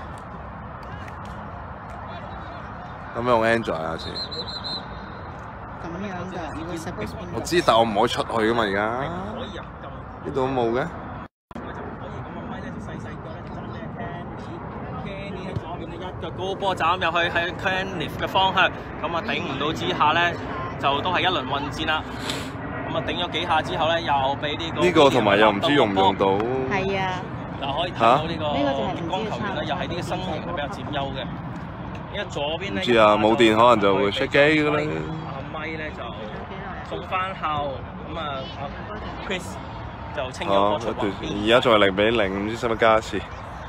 咁用 Android 啊，先。 咁樣㗎，如果 suppose 我知，但我唔可以出去㗎嘛，而家。呢度都冇嘅。一腳高波斬入去喺 Kenneth 嘅方向，咁啊頂唔到之下咧，就都係一輪混戰啦。咁啊頂咗幾下之後咧，又俾呢個同埋又唔知用唔用到。係啊。嗱可以睇到呢個極光球員咧，又係啲身形係比較佔優嘅。因為左邊咧，唔知啊，冇電可能就會熄機㗎啦。阿咪咧就送翻後，咁啊阿 Chris 就清咗波出橫邊。而家仲係0-0，唔知使唔使加一次？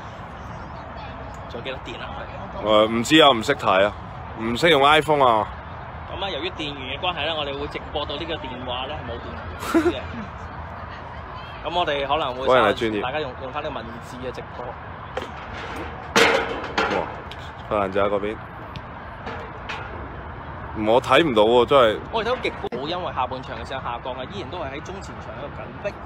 仲有幾多電啊？唔知啊，唔識睇啊，唔識用 iPhone 啊。咁啊，由於電源嘅關係咧，我哋會直播到呢個電話咧冇電嘅。咁我哋可能會大家用翻啲文字嘅直播。哇！法蘭仔嗰邊，我睇唔到喎，真係。我哋睇到極好，因為下半場嘅時候下降啊，依然都係喺中前場一個緊逼。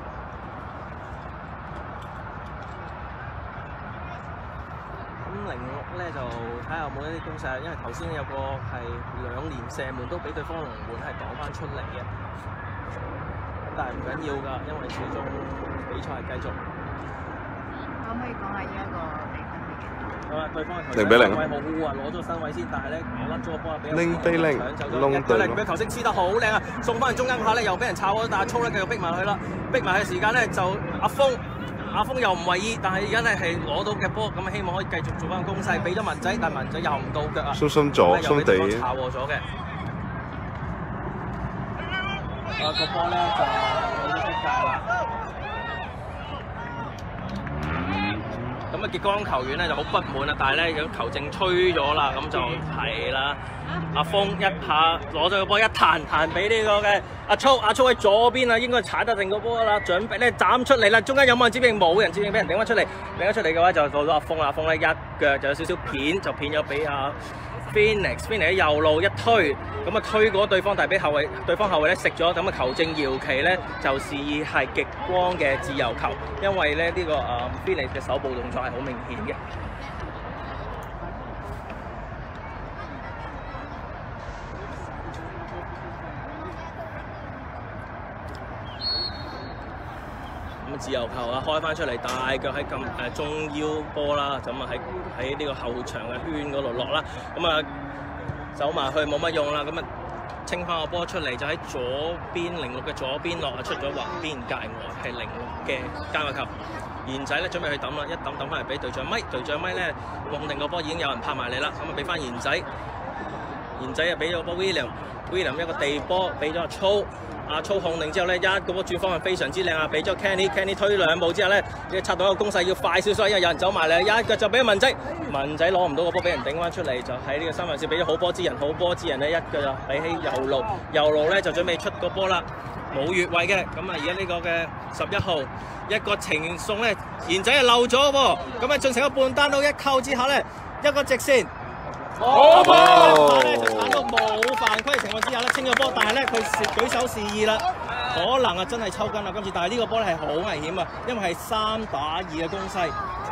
咁06咧就睇下有冇一啲攻勢，因為頭先有個係2連射門都俾對方龍門係擋翻出嚟嘅。但係唔緊要㗎，因為始終比賽係繼續。可唔可以講下呢一個比分嘅？好啦，對方嘅球隊位好啊，攞咗身位先，但係咧甩咗個波俾0-0搶走咗。一個球星黐得好靚啊，送翻去中間嗰下咧又俾人炒咗，但係粗咧繼續逼埋去啦，逼埋嘅時間咧就阿峰又唔為意，但係而家咧係攞到嘅波，咁希望可以繼續做翻個攻勢，俾咗文仔，但係文仔又唔到腳啊，鬆咗，鬆地炒禍咗嘅。個波咧就冇咗出界啦。咁啊，極光球員咧就好不滿啦，但係咧有球證吹咗啦，咁就係啦。阿峰一下攞咗個波一彈俾呢個嘅阿粗喺左邊啊，應該踩得定個波啦，準備咧斬出嚟啦。中間有冇人接應？冇人接應，俾人頂翻出嚟。頂翻出嚟嘅話就到咗阿峰啦。阿峰咧一腳就有少少片，就片咗俾阿Phoenix 喺右路一推，咁啊推過對方，但係俾對方後衞咧食咗，咁啊球證搖旗咧就示意係極光嘅自由球，因為咧呢個Phoenix 嘅手部動作係好明顯嘅。自由球啊，開翻出嚟，大腳喺中腰波啦，咁啊喺呢個後場嘅圈嗰度落啦，咁啊走埋去冇乜用啦，咁啊清翻個波出嚟，就喺左邊06嘅左邊落出咗橫邊界外，係06嘅界外球。賢仔咧準備去抌啦，一抌翻嚟俾隊長咪，隊長咪咧望定個波已經有人拍埋嚟啦，咁啊俾翻賢仔，賢仔啊俾咗個波 William 一個地波俾咗阿粗控定之後咧，一個波轉方向非常之靚啊，俾咗 Kenny 推2步之後咧，插到一個攻勢要快少少，因為有人走埋嚟，一腳就俾文仔攞唔到個波，俾人頂翻出嚟，就喺呢個三分線俾咗好波之人咧，一腳就俾起右路咧就準備出個波啦，冇越位嘅，咁啊而家呢個嘅11號一個情送咧，賢仔係漏咗喎，咁啊進成個半單刀一扣之下咧，一個直線。波咧就鏟到冇犯規嘅情況之下咧清咗波，但係咧佢舉手示意啦，可能啊真係抽筋啦今次，但係呢個波咧係好危險啊，因為係3打2嘅攻勢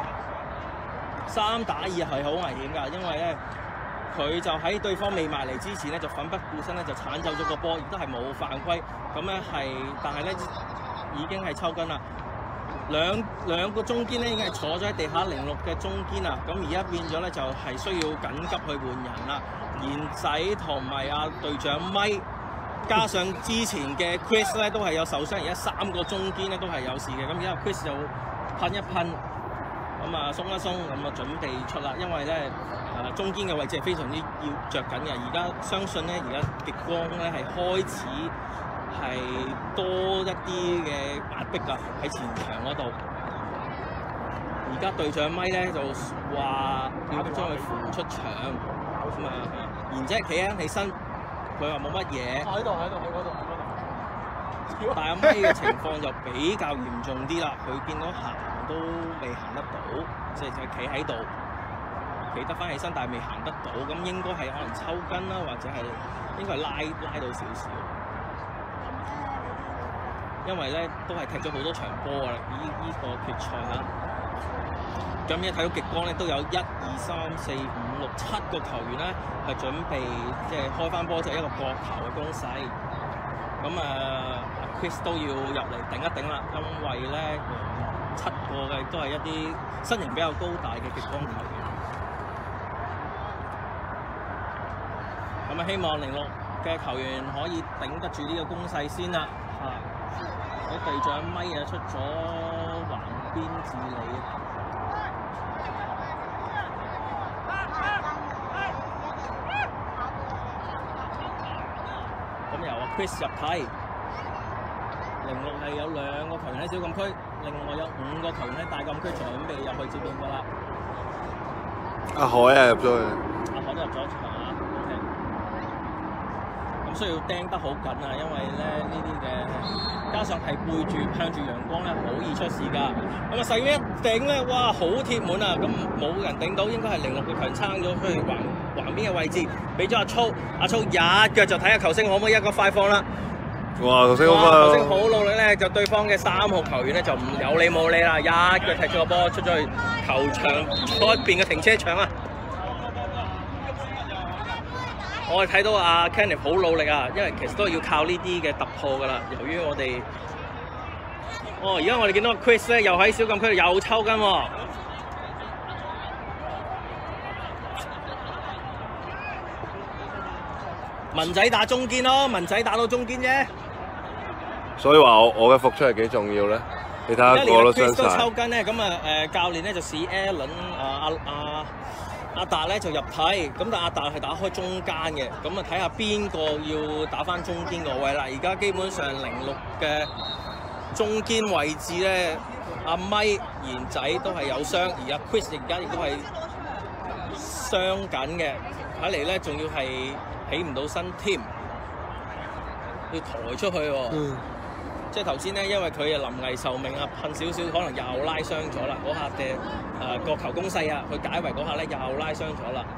，3打2係好危險㗎，因為咧佢就喺對方未埋嚟之前咧就奮不顧身咧就鏟走咗個波，亦都係冇犯規，咁咧但係咧已經係抽筋啦。兩個中堅咧已經係坐咗喺地下06嘅中堅啊，咁而家變咗咧就係需要緊急去換人啦。賢仔同埋隊長咪，加上之前嘅 Chris 咧都係有受傷，而家3個中堅咧都係有事嘅，咁而家 Chris 就噴一噴，咁啊鬆一鬆，咁啊準備出啦。因為咧中堅嘅位置係非常之要着緊嘅，而家相信咧而家極光咧係開始係多一啲嘅壓迫啊喺前場嗰度。而家隊長咪咧就話要將佢扶出場，咁啊賢仔企起身，佢話冇乜嘢。喺度，但阿咪嘅情況就比較嚴重啲啦，佢見到行都未行得到，即係企喺度，企得翻起身，但係未行得到，咁應該係可能抽筋啦，或者係應該係拉到少少。因為咧都係踢咗好多場波啊！依個決賽嚇，咁一睇到極光咧都有1、2、3、4、5、6、7個球員咧係準備即係開翻波，就係一個角球嘅攻勢。咁Chris 都要入嚟頂一頂啦，因為咧7個嘅都係一啲身形比較高大嘅極光球員。咁希望06嘅球員可以頂得住呢個攻勢先啦嚇。隊長咪出咗橫邊治理，咁由Chris 入替，06係有2個球員喺小禁區，另外有5個球員喺大禁區準備入去接應㗎啦。 阿海入咗去， 阿海都入咗場啊 ，OK。咁需要釘得好緊啊，因為咧呢啲嘅。加上係背住向住陽光咧，好易出事㗎。咁啊，細一頂咧，哇，好貼滿啊！咁冇人頂到，應該係06嘅強撐咗去橫邊嘅位置，俾咗阿粗一腳就睇下球星可唔可以一個快放啦。 哇！球星好努力咧，就對方嘅3號球員咧就唔有理冇理啦，一腳踢咗個波出咗去球場出邊嘅停車場啊！我哋睇到阿 Kenneth 好努力啊，因為其實都係要靠呢啲嘅突破㗎啦。由於我哋，而家我哋見到 Chris 咧又喺小禁區又抽筋喎。文仔打中堅咯，文仔打到中堅啫。 所以話我嘅復出係幾重要咧？你睇下我都傷晒。 抽筋咧，咁教練咧就試 Allen 阿達咧就入替，咁但阿達係打開中間嘅，咁啊睇下邊個要打翻中堅個位啦。而家基本上06嘅中堅位置咧，阿咪賢仔都係有傷，而家 Chris 而家亦都係傷緊嘅，睇嚟咧仲要係起唔到身添，要抬出去喎。即係頭先咧，因為佢臨危受命啊，噴少少，可能又拉傷咗啦。嗰下嘅角球攻勢啊，佢解圍嗰下咧又拉傷咗啦。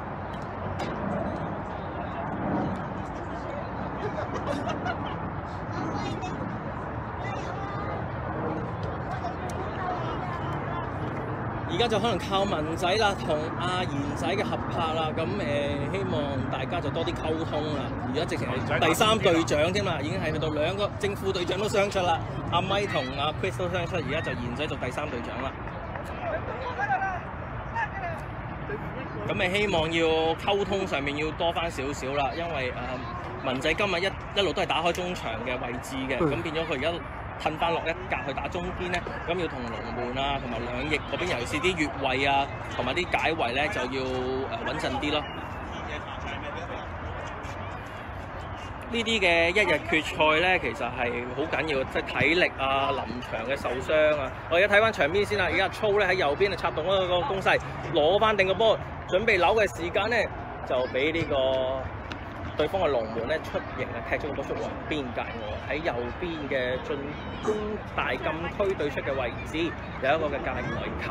而家就可能靠文仔啦，同阿賢仔嘅合拍啦，咁希望大家就多啲溝通啦。而家直情係第3隊長添嘛，已經係去到2個正副隊長都傷出啦，阿咪同阿 Chris 都傷出，而家就賢仔做第3隊長啦。 咁咪希望要溝通上面要多翻少少啦，因為文仔今日一路都係打開中場嘅位置嘅，咁變咗佢而家褪翻落一格去打中堅咧，咁要同龍門啊同埋兩翼嗰邊，尤其是啲越位啊同埋啲解圍咧就要穩陣啲咯。呢啲嘅一日決賽咧，其實係好緊要，即係體力啊、臨場嘅受傷啊。我而家睇翻場邊先啦，而家操咧喺右邊啊插動嗰個攻勢，攞翻定個波，準備扭嘅時間咧就俾呢個對方嘅龍門咧出迎啊，踢咗個波出黃邊界喎。喺右邊嘅進攻大禁區對出嘅位置有一個嘅界外球。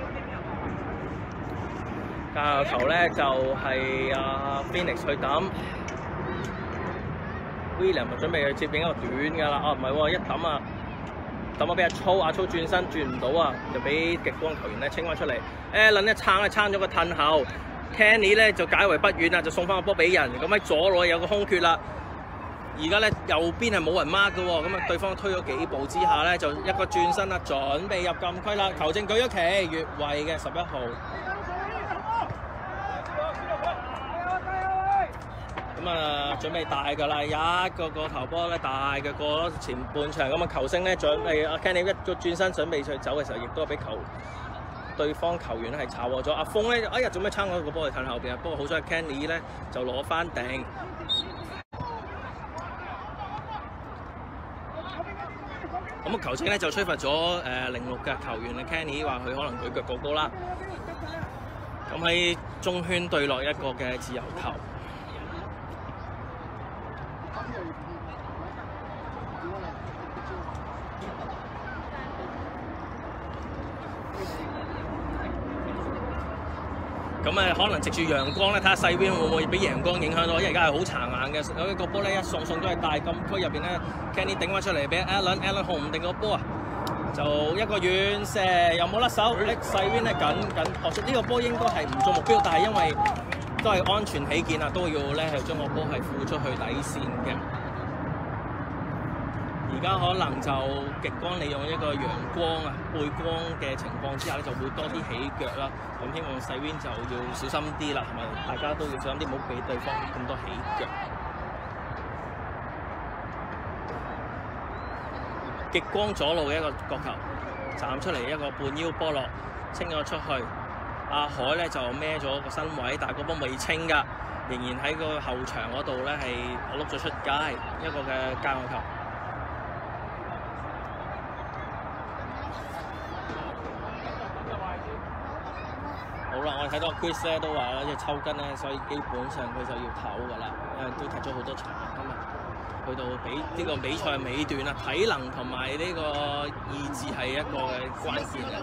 界外球咧就係Phoenix 去抌。William 準備去接應一個短㗎啦，唔係喎，一抌啊俾阿粗轉身轉唔到啊，就俾極光球員咧清翻出嚟。Allen 一撐咗個褪後 ，Kenny 咧就解圍不遠啦，就送翻個波俾人。咁喺左路有個空缺啦，而家咧右邊係冇人 mark 嘅喎，咁啊對方推咗幾步之下咧，就一個轉身啦，準備入禁區啦，球證舉咗旗，越位嘅11號。咁啊，準備大㗎啦，一個頭波咧大嘅過咗前半場，咁啊球星咧準備阿 Kenny 一個轉身準備去走嘅時候，亦都係俾對方球員係查獲咗。阿峰咧，哎呀，做咩撐嗰個波去褪後邊啊？不過好彩 Kenny 咧就攞翻定。咁啊球證咧就吹罰咗06嘅球員啊 Kenny 話佢可能舉腳過高啦。咁喺中圈對落一個嘅自由球。咁可能藉住陽光咧，睇下細邊會唔會俾陽光影響到，因為而家係好殘眼嘅。有一個波咧一送咗係大禁區入邊咧 ，Kenny 頂翻出嚟俾 Allen 控唔定個波啊，就一個遠射又冇甩手，細邊咧緊撲出呢個波應該係唔中目標，但係因為都係安全起見啊，都要咧係將個波係付出去底線嘅。而家可能就極光利用一個陽光背光嘅情況之下咧，就會多啲起腳啦。咁希望細 Win 就要小心啲啦，同埋大家都要小心啲，唔好俾對方咁多起腳。極光左路嘅一個角球，站出嚟一個半腰波落，清咗出去。阿海咧就孭咗個身位，但係個波未清㗎，仍然喺個後場嗰度咧係碌咗出街，一個嘅界外球。好啦，我哋睇到 Chris 咧都話啦，即係抽筋咧，所以基本上佢就要唞㗎啦，因為都踢咗好多場今日，去到呢個比賽尾段啦，體能同埋呢個意志係一個嘅關鍵嘅。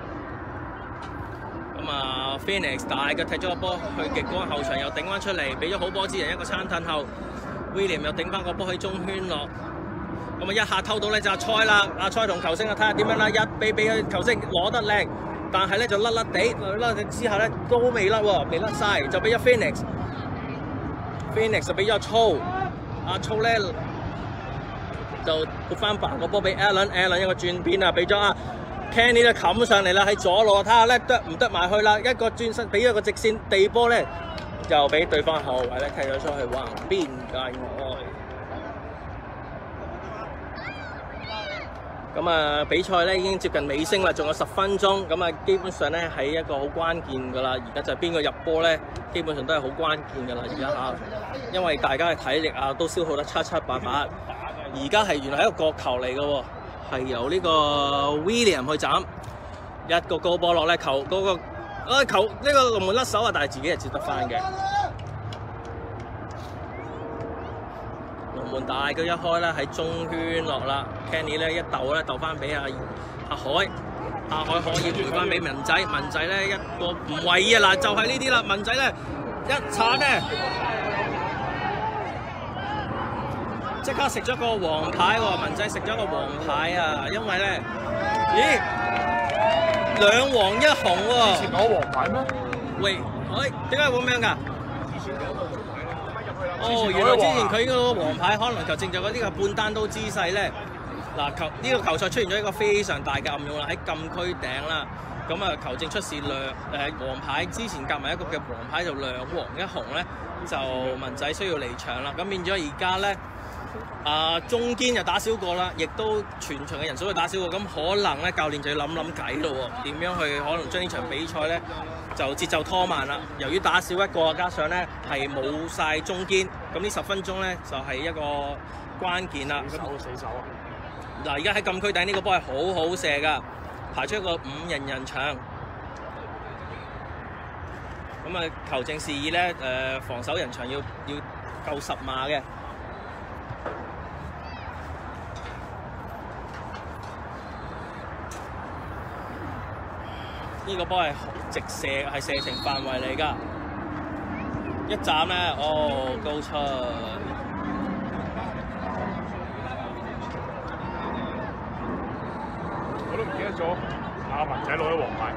咁啊 ，Phoenix 大嘅踢咗個波去極光後場，又頂翻出嚟，俾咗好波之人一個餐褪後 ，William 又頂翻個波喺中圈落。咁啊，一下偷到咧就阿蔡啦，阿蔡同球星啊睇下點樣啦，一俾佢球星攞得靚。但係咧就甩之後咧都未甩喎，未甩晒，就俾咗 Phoenix 就俾咗阿粗咧就撥翻白個波俾 Allen 一個轉邊啊，俾咗阿 Kenny 咧冚上嚟啦，喺左路睇下咧得唔得埋去啦，一個轉身俾咗個直線地波咧，就俾對方後衞咧踢咗出去橫邊界外。咁啊，比賽咧已經接近尾聲啦，仲有10分鐘。咁啊，基本上咧係一個好關鍵㗎啦。而家就係邊個入波咧，基本上都係好關鍵㗎啦。而家嚇，因為大家嘅體力啊都消耗得七七八八。而家係原來係一個角球嚟嘅喎，係由呢個 William 去斬一個高波落咧，球嗰個球呢個龍門甩手啊，但係自己係接得翻嘅。門大佢一開咧喺中圈落啦 ，Kenny 咧一鬥翻俾阿海，阿海可以回翻俾文仔咧一個唔為意啊嗱，就係呢啲啦，文仔咧一鏟咧即刻食咗個黃牌喎，文仔食咗個黃牌啊，因為咧咦2黃1紅喎， 以前攞黃牌咩？ 喂，點解會咁樣㗎？哦，原來之前佢個黃牌可能球證就嗰啲嘅半單刀姿勢咧，嗱呢個球賽出現咗一個非常大嘅暗湧啦，喺禁區頂啦， 咁啊球證出示黃牌，之前夾埋一個嘅黃牌就2黃1紅咧，就文仔需要離場啦。咁變咗而家咧。中堅就打少個啦，亦都全場嘅人數都打少個，咁可能咧教練就要諗計咯喎，點樣去可能將呢場比賽咧就節奏拖慢啦。由於打少一個，加上咧係冇晒中堅，咁呢10分鐘咧就係一個關鍵啦。 死手啊！ 嗱，而家喺禁區頂呢個波係好好射㗎，排出一個5人牆。咁啊，球證示意咧防守人牆要夠10碼嘅。呢個波係直射，係射程範圍嚟㗎。一斬咧，高出。 我都唔記得咗，阿文仔攞咗黃牌。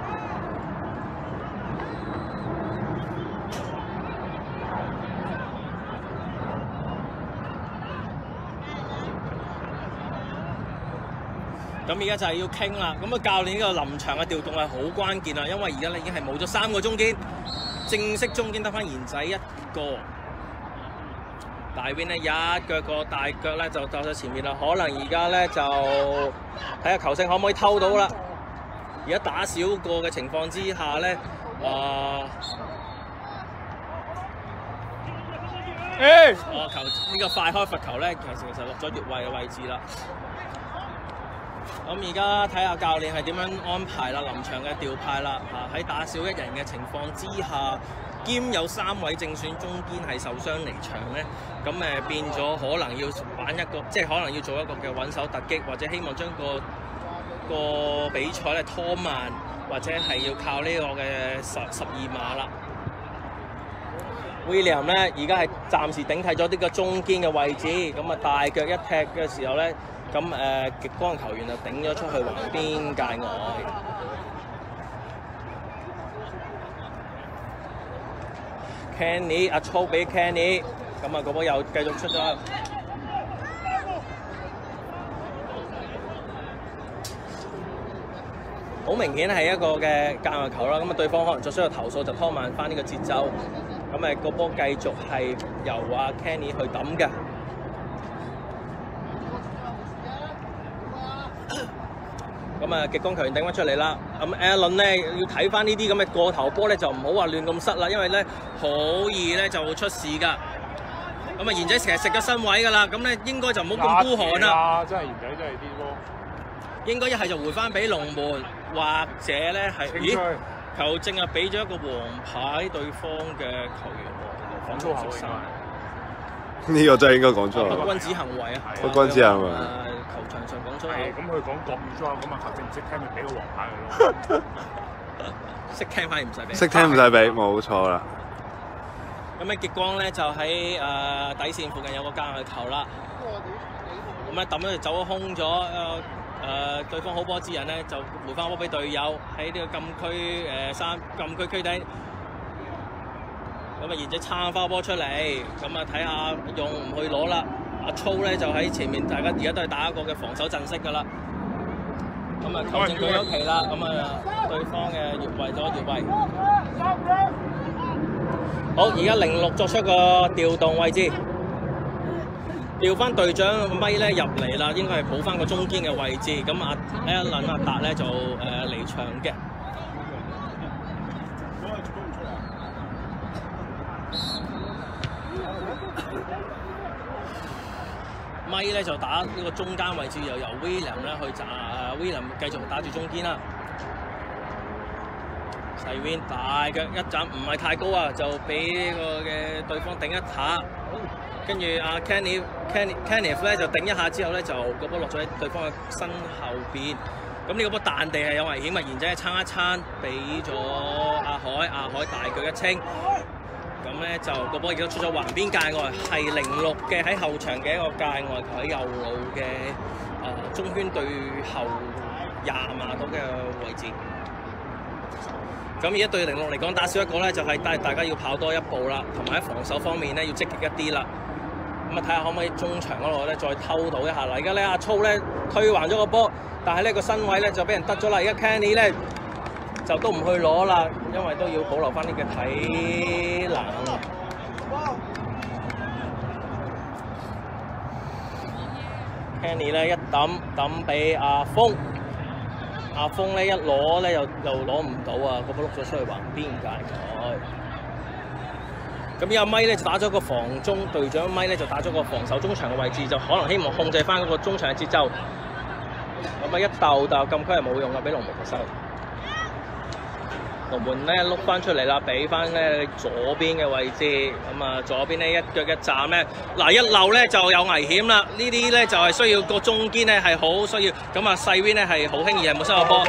咁而家就係要傾啦，咁啊教練呢個臨場嘅調動係好關鍵啦，因為而家咧已經係冇咗3個中堅，正式中堅得翻賢仔1個。大 Win 咧一腳個大腳咧就鬥咗前面啦，可能而家咧就睇下球證可唔可以偷到啦。而家打少個嘅情況之下咧，球呢個快開罰球咧，其實落咗越位嘅位置啦。咁而家睇下教練係點樣安排啦，臨場嘅調派啦喺打少1人嘅情況之下，兼有3位正選中堅係受傷離場咧，咁變咗可能要玩一個，即係可能要做一個嘅穩守突擊，或者希望將個比賽咧拖慢，或者係要靠呢個嘅12碼啦。William 咧而家係暫時頂替咗呢個中堅嘅位置，咁啊大腳一踢嘅時候咧。咁極光球員就頂咗出去橫邊界外。Kenny 阿粗俾 Kenny， 咁個波又繼續出咗。好明顯係一個嘅界外球啦，咁對方可能作出個投訴就拖慢翻呢個節奏，咁個波繼續係由阿 Kenny 去抌嘅。咁極光球員頂翻出嚟啦。咁 Allen 咧要睇翻呢啲咁嘅過頭波咧，就唔好話亂咁塞啦，因為咧好易咧就會出事㗎。咁賢仔成日食咗身位㗎啦，咁咧應該就唔好咁孤寒啦。 真係賢仔真係啲波。應該一係就回翻俾龍門，或者咧係球證啊俾咗一個黃牌對方嘅球員喎，講粗口㗎。 呢個真係應該講粗口。 不君子行為啊！ 不君子行為。 球場上講粗口。 咁佢講國語粗口，咁球證唔識聽咪俾個黃牌佢咯。 識聽反而唔使俾。 識聽唔使俾，冇錯啦。 咁極光咧就喺底線附近有個界外球啦。咁咧抌咗就走咗空咗，對方好波之人咧就回翻波俾隊友喺呢個禁區禁區區底。咁賢仔撐翻波出嚟，咁睇下用唔去攞啦。阿粗咧就喺前面，大家而家都係打一個嘅防守陣式㗎啦。咁球證舉咗旗啦，咁對方嘅越位咗越位。好，而家06作出一個調動位置，調翻隊長咪咧入嚟啦，應該係補翻個中堅嘅位置。咁Allen阿達咧就離場嘅。咪咧就打呢個中間位置，又由 William 咧去William 繼續打住中堅啦。細 Win 大腳一斬唔係太高啊，就俾個嘅對方頂一下，跟住阿 Kenneth 咧就頂一下之後咧就個波落咗喺對方嘅身後邊。咁呢個波彈地係有危險啊！賢仔撐一撐，俾咗阿海大腳一清。咁咧就個波亦都出咗橫邊界外，係06嘅喺後場嘅一個界外球，喺右路嘅中圈對後20碼度嘅位置。咁而家對06嚟講打少一個咧，就係大家要跑多一步啦，同埋喺防守方面咧要積極一啲啦。咁睇下可唔可以中場嗰度咧再偷到一下啦。而家咧阿粗咧推橫咗個波，但係呢個身位咧就俾人得咗啦。而家 Kenny 咧就都唔去攞啦，因為都要保留翻呢個體能。Kenny 咧一抌俾阿峰，阿峰咧一攞咧又攞唔到啊！個波碌咗出去橫邊界外。咁呢阿咪咧就打咗個防中隊長咪咧就打咗個防守中場嘅位置，就可能希望控制翻嗰個中場嘅節奏。咁啊一鬥禁區係冇用啦，俾龍門收。龍門咧碌翻出嚟啦，俾翻咧左邊嘅位置。咁啊左邊咧一腳一站咧，嗱一漏咧就有危險啦。呢啲咧就係需要個中堅咧係好需要。咁啊細 Win 咧係好輕易係冇收個波。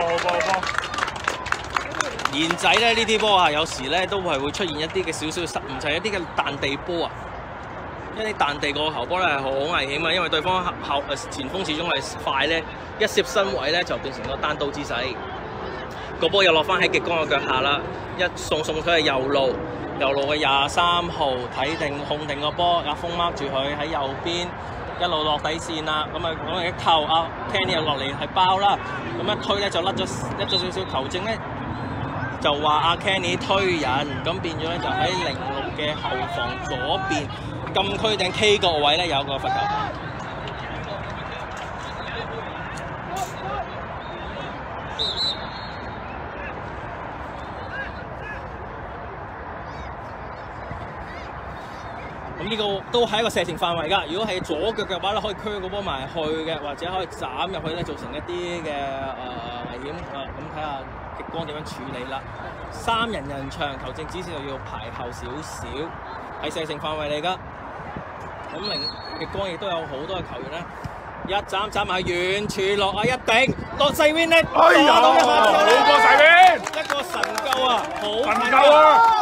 賢仔咧呢啲波啊，有時咧都係會出現一啲嘅少少失誤，就係一啲嘅彈地波啊。一啲彈地個球波咧係好危險啊，因為對方前鋒始終係快咧，一攝身位咧就變成個單刀姿勢。個波又落翻喺極光嘅腳下啦，一送佢係右路嘅23號睇控定個波，阿峰 mark 住佢喺右邊，一路落底線啦。咁啊講嚟一扣，阿 Kenny 又落嚟係包啦，咁一推咧就甩咗少少球證咧，就話阿 Kenny 推人，咁變咗咧就喺06嘅後防左邊禁區頂 K 角位咧有個罰球。咁呢個都係一個射程範圍㗎。如果係左腳嘅話咧，可以區個波埋去嘅，或者可以斬入去咧，造成一啲嘅危險。咁睇下極光點樣處理啦。3人場，球證指示就要排後少少，係射程範圍嚟㗎。咁極光亦都有好多嘅球員咧，一斬埋遠處落啊，一頂落細 Win 咧， 哎呀，好過細 Win， 一個神救啊，好神救啊！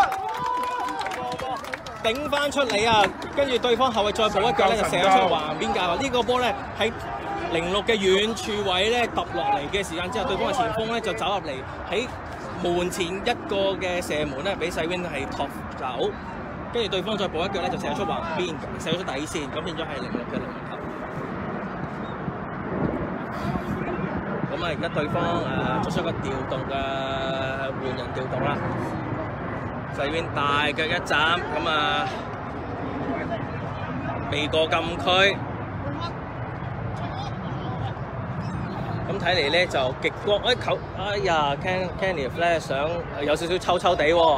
頂翻出嚟啊！跟住對方後衞再補一腳咧，就射咗出橫邊界。呢個波咧喺06嘅遠處位咧揼落嚟嘅時間之後，對方嘅前鋒咧就走入嚟喺門前一個嘅射門咧，俾細 Win 係托走。跟住對方再補一腳咧，就射出橫邊，射出底線，咁變咗係06嘅龍門球。咁啊，而家對方作出一個調動嘅換人調動啦。細 Win 大腳一斬，咁啊未過禁區，咁睇嚟咧就極光哎呀 Kenny 咧想有少少抽抽地喎。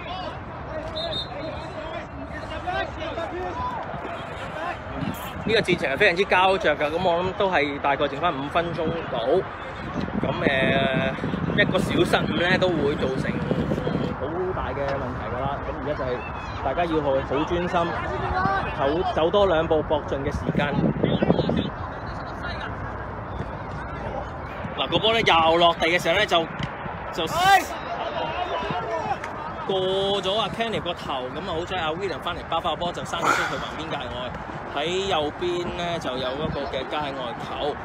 呢個戰情係非常之膠着㗎，咁我諗都係大概剩翻5分鐘到，咁一個小失誤咧都會造成好大嘅問題㗎啦。咁而家就係大家要好專心，走多2步搏盡嘅時間。嗱個波咧又落地嘅時候咧就過咗阿 Kenny 個頭，咁啊好彩阿 William 翻嚟包翻個波就生咗出去橫邊界外，喺右邊咧就有一個嘅界外球，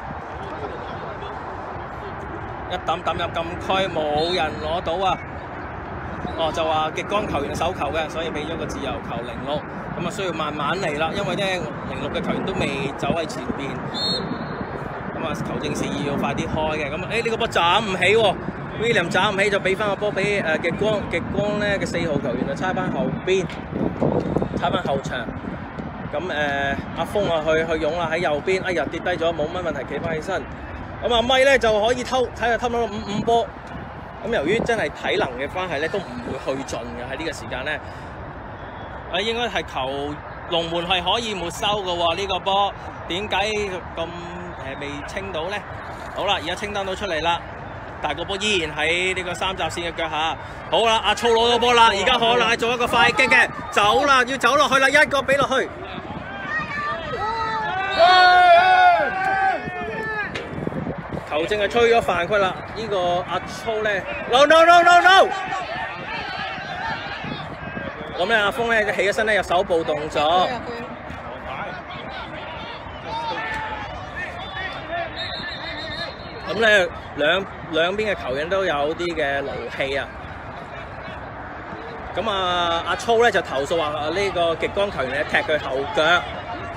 一抌入禁區冇人攞到啊！就話極光球員手球嘅，所以俾咗個自由球06，咁啊需要慢慢嚟啦，因為咧06嘅球員都未走喺前邊，咁啊球證示意要快啲開嘅，咁呢個波斬唔起喎。William 斬唔起就俾翻個波俾極光咧嘅4號球員就猜翻後邊，猜翻後場。咁阿峰啊去擁啦喺右邊，哎呀跌低咗冇乜問題，企翻起身。咁阿咪咧就可以睇下偷到5波。咁由於真係體能嘅關係咧，都唔會去盡嘅喺呢個時間咧。應該係球龍門係可以沒收嘅喎呢個波，點解咁未清到咧？好啦，而家清單到出嚟啦。但係個波依然喺呢個3閘線嘅腳下。好啦，阿操攞到波啦，而家可能係做一個快擊嘅，走啦，要走落去啦，一個俾落去。球證係吹咗犯規啦，呢個阿操咧 ，no！ 咁咧阿峰咧起咗身咧有手部動作。咁咧兩邊嘅球員都有啲嘅勞氣啊！咁阿操咧就投訴話呢個極光球員咧踢佢後腳。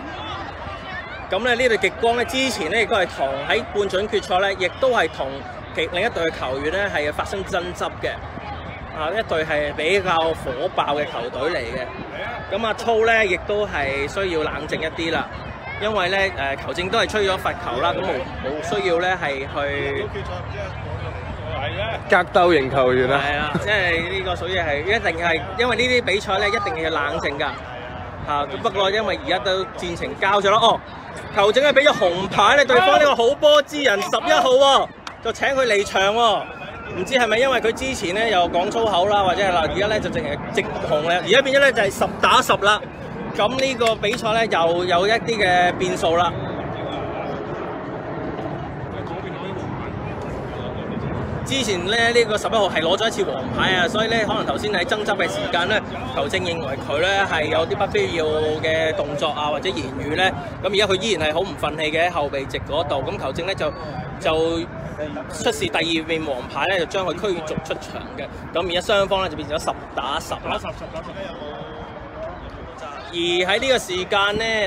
咁咧呢隊極光咧之前咧亦都係同喺半準決賽咧，亦都係同另一隊嘅球員咧係發生爭執嘅。一隊係比較火爆嘅球隊嚟嘅。咁阿粗咧亦都係需要冷靜一啲啦。因為咧球證都係吹咗罰球啦，咁冇需要咧係去格鬥型球員啊。 係啊，即係呢個屬於係一定係，因為呢啲比賽咧一定要冷靜㗎。不過因為而家都戰情交咗啦，哦，球證係俾咗紅牌咧，對方呢個好波之人11號喎，就請佢離場喎。唔知係咪因為佢之前咧又講粗口啦，或者係嗱，而家咧就淨係直紅咧，而家變咗咧就係10打10啦。咁呢個比賽咧又有一啲嘅變數啦。之前咧呢個11號係攞咗一次黃牌啊，所以咧可能頭先喺爭執嘅時間咧，球證認為佢咧係有啲不必要嘅動作啊或者言語咧，咁而家佢依然係好唔憤氣嘅喺後備席嗰度，咁球證咧就出示第2面黃牌咧，就將佢驅逐出場嘅。咁而家雙方咧就變成咗10打10啦。而喺呢個時間咧，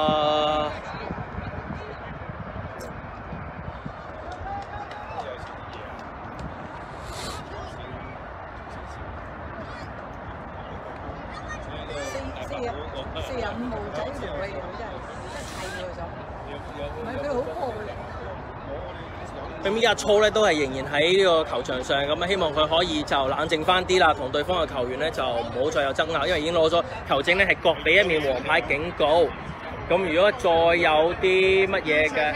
45號仔同你哋真係砌喎就，唔係佢好過嘅。 咁依家粗咧都係仍然喺呢個球場上，咁希望佢可以就冷靜翻啲啦，同對方嘅球員咧就唔好再有爭拗，因為已經攞咗球證咧係各俾1面黃牌警告。咁如果再有啲乜嘢嘅，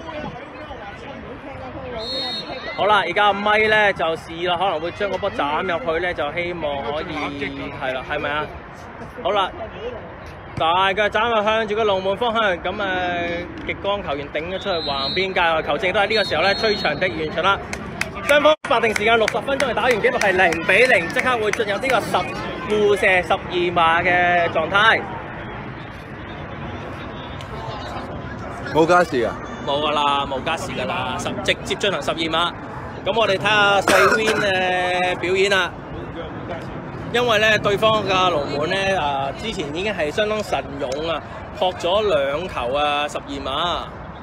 好啦，而家阿咪咧就試啦，可能會將嗰波斬入去咧，就希望可以係啦，係咪啊？好啦。大嘅斬入向住個龍門方向，咁極光球員頂咗出去橫邊界外，球證都喺呢個時候咧吹長笛完場啦。雙方法定時間60分鐘嚟打完，紀錄係0比0，即刻會進入呢個互射12碼嘅狀態。 冇加時啊？ 冇噶啦，冇加時噶啦，直接進行12碼。咁我哋睇下細 Win 嘅表演啦。因為咧對方嘅龍門咧之前已經係相當神勇啊，撲咗2球啊12碼。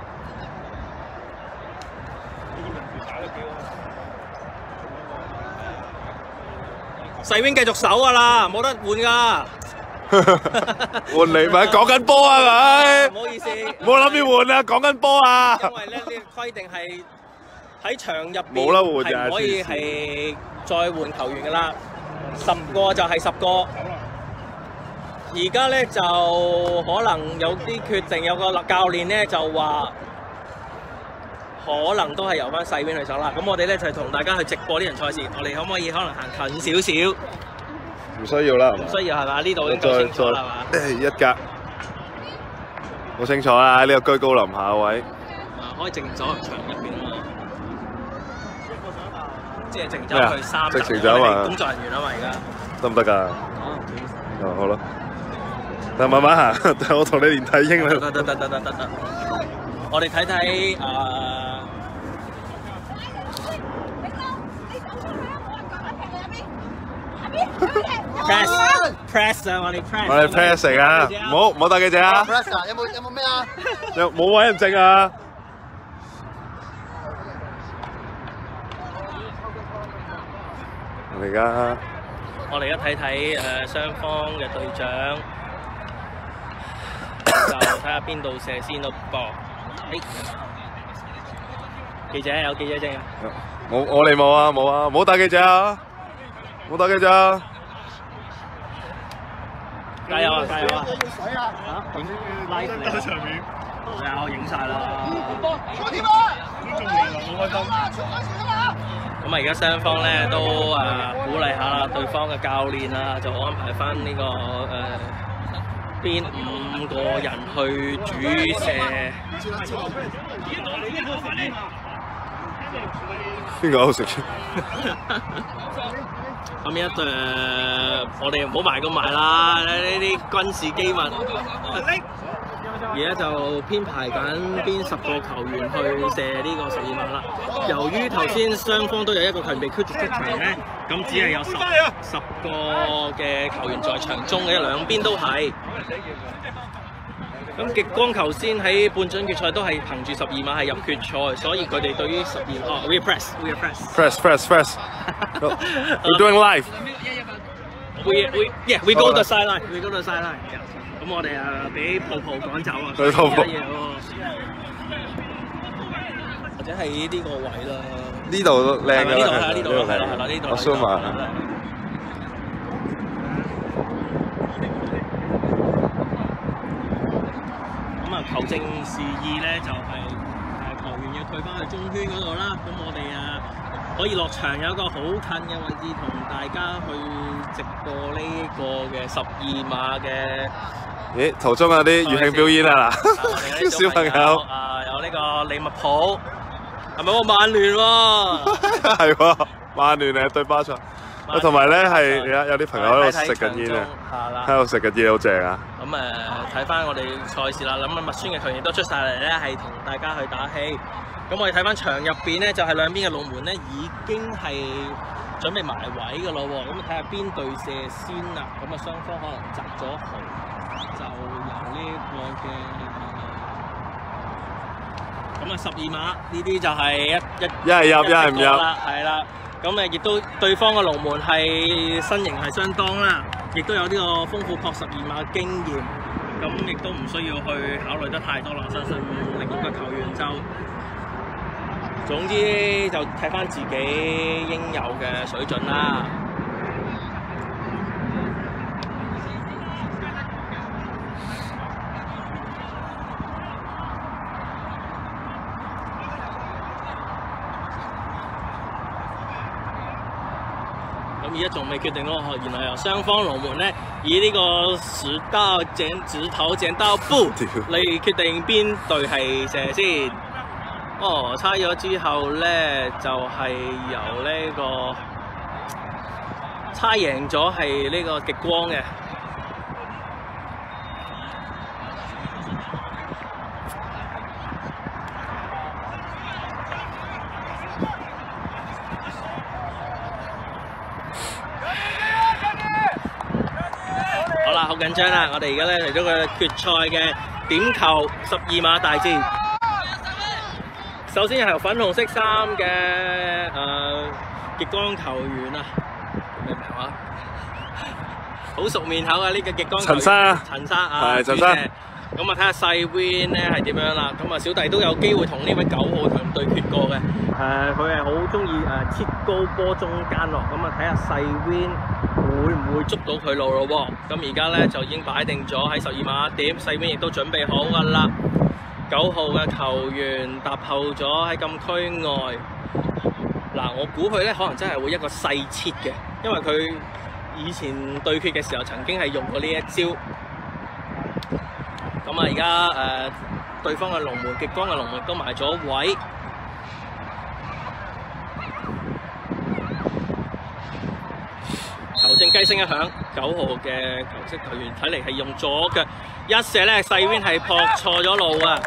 細 Win 繼續守噶啦，冇得換噶。 換嚟咪講緊波啊佢。 唔好意思， 冇諗住換啊，講緊波啊。 因為咧呢個規定係喺場入邊冇得換係唔可以係再換球員噶啦。10個就係10個，而家咧就可能有啲決定，有個教練咧就話可能都係由翻細邊去手啦。咁我哋咧就係同大家去直播呢場賽事，我哋可唔可以可能行近少少？ 唔需要啦， 唔需要係嘛？呢度已經夠清楚啦係嘛？ 一格，好清楚啦！呢個居高臨下嘅位， 可以直走入場入邊啊嘛。即係直走去3 直情走啊！ 工作人員啊嘛，而家得唔得㗎？好咯，但慢慢行，我同你練體英啦。 得，我哋睇睇press 啊，我哋 press 嚟啊！唔好打記者啊 ！press 啊，有冇咩啊？ 冇委任證啊！我哋而家睇睇雙方嘅隊長，就睇下邊度射先咯噃。記者有記者證啊？ 我哋冇啊，唔好打記者啊！唔好打記者啊！ 加油啊！加油啊！ 水啊！ 影拉到場面，係啊，我影晒啦。咁啊，而家雙方咧都鼓勵下對方嘅教練啦，就安排翻呢個邊5個人去主射。 邊個好食？ 咁我哋唔好埋咁埋啦，呢啲軍事機密。而家就編排緊邊10個球員去射呢個12碼啦。由於頭先雙方都有1個球員被驅逐出場咧，咁只係有10個嘅球員在場中嘅，兩邊都係。 咁極光頭先喺半準決賽都係憑住12碼係入決賽，所以佢哋對於12碼，we press。 We're doing live. We go to the sideline. We go to the sideline. 咁我哋俾泡泡趕走啊！ 俾泡泡或者係呢個位啦。 呢度都靚㗎啦， 呢度係啦，呢度。 我 zoom 埋。 咁啊，球證示意咧就係球員要退翻去中圈嗰度啦。咁我哋可以落場有一個好近嘅位置同大家去直播呢個嘅12碼嘅。 咦，途中有啲粵慶表演啊嗱，小朋友有呢個利物浦，係咪喎曼聯喎？ 係喎，曼聯嚟對巴塞。同埋咧係而家有啲朋友喺度食緊煙啊，喺度食緊煙好正啊！ 咁睇翻我哋賽事啦，咁麥孫嘅球員都出晒嚟咧，係同大家去打氣。咁我哋睇翻場入邊咧，就係兩邊嘅龍門咧已經係準備埋位㗎咯喎。咁睇下邊隊射先啦。咁雙方可能擲咗紅。就由呢個嘅咁12碼呢啲就係一係入一係唔入啦，係啦。咁亦都對方嘅龍門係身形係相當啦，亦都有呢個豐富撲12碼經驗，咁亦都唔需要去考慮得太多啦。相信另外嘅球員就總之就睇翻自己應有嘅水準啦。而家仲未決定咯，原來由雙方龍門咧以呢個指頭剪刀布嚟決定邊隊係射先。哦，猜咗之後咧就係由呢個猜贏咗係呢個極光嘅。好緊張啦！我哋而家咧嚟咗個決賽嘅點球12碼大戰。首先係由粉紅色衫嘅極光球員啊，咩名話？好熟面口啊！呢個極光球員陳生啊，陳生。咁睇下細 Win 咧係點樣啦。咁小弟都有機會同呢位9號強對決過嘅。佢係好中意切高波中間落。咁睇下細 Win 會唔會捉到佢路咯喎？咁而家咧就已經擺定咗喺12碼點，細 Win 亦都準備好噶啦。9號嘅球員踏後咗喺禁區外。嗱，我估佢咧可能真係會一個細切嘅，因為佢以前對決嘅時候曾經係用過呢一招。咁而家對方嘅龍門極光嘅龍門都埋咗位。球證雞聲一響，9號嘅球色球員睇嚟係用左腳一射咧，細 Win 係撲錯咗路啊！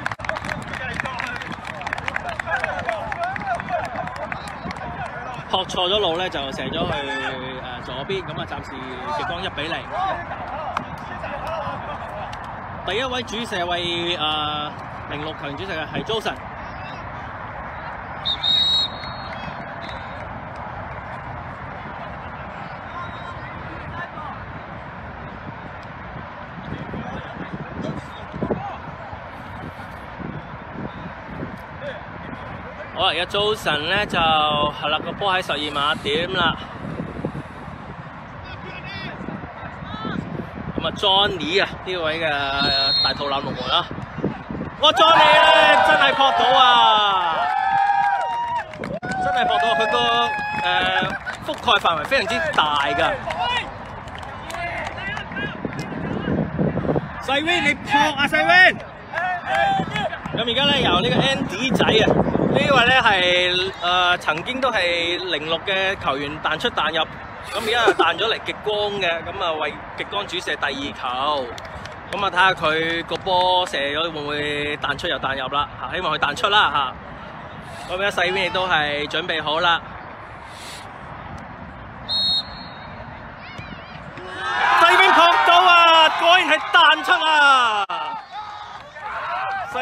撲錯咗路咧就射咗去左邊，咁暫時極光1比0。第一位主射為06球員主射嘅係 Johnson。好，而家 Johnson 咧就係啦，個波喺12碼點啦。Johnny 啊，呢位嘅大肚腩龍門啊，我 Johnny 咧真係撲到啊！真係撲到，佢個覆蓋範圍非常之大㗎。細 Win 你撲啊，細 Win！ 咁而家咧由呢個 Andy 仔啊，呢位咧係曾經都係06嘅球員彈出彈入。咁而家彈咗嚟極光嘅，咁為極光主射第2球，咁睇下佢個波射咗會唔會彈出又彈入啦嚇，希望佢彈出啦嚇。咁而家細 Win 亦都係準備好啦，細 Win 撲到啊，果然係彈出啊！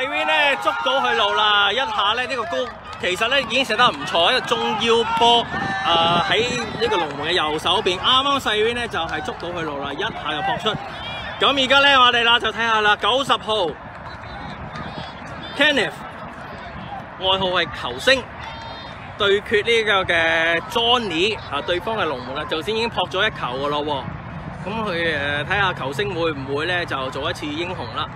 細 Win 咧捉到佢路啦，一下咧呢個高其實咧已經射得唔錯，一個中腰波喺呢個龍門嘅右手邊，啱啱細 Win 咧就係捉到佢路啦，一下就撲出。咁而家咧我哋啦就睇下啦，90號 Kenneth， 外號係球星，對決呢個嘅 Johnny 對方嘅龍門啦，頭先已經撲咗一球噶咯喎。咁佢睇下球星會唔會咧就做一次英雄啦。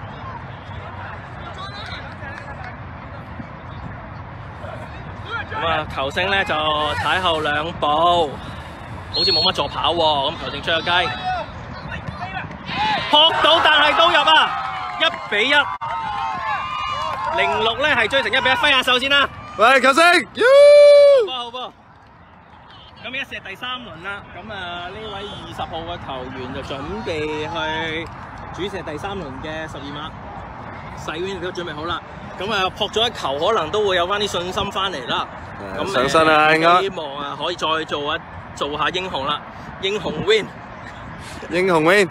咁啊，球星咧就踩後兩步，好似冇乜助跑喎。咁球星出咗街，撲到但係都入啊！1-1， 06咧係追成1-1，揮下手先啦。 喂，球星， 好波。咁而家射第3輪啦，咁呢位20號嘅球員就準備去主射第3輪嘅12碼，細 Win 都準備好啦。咁撲咗一球，可能都會有翻啲信心翻嚟啦。咁上身啦，應該希望可以再做下英雄啦，英雄 Win， 英雄 Win。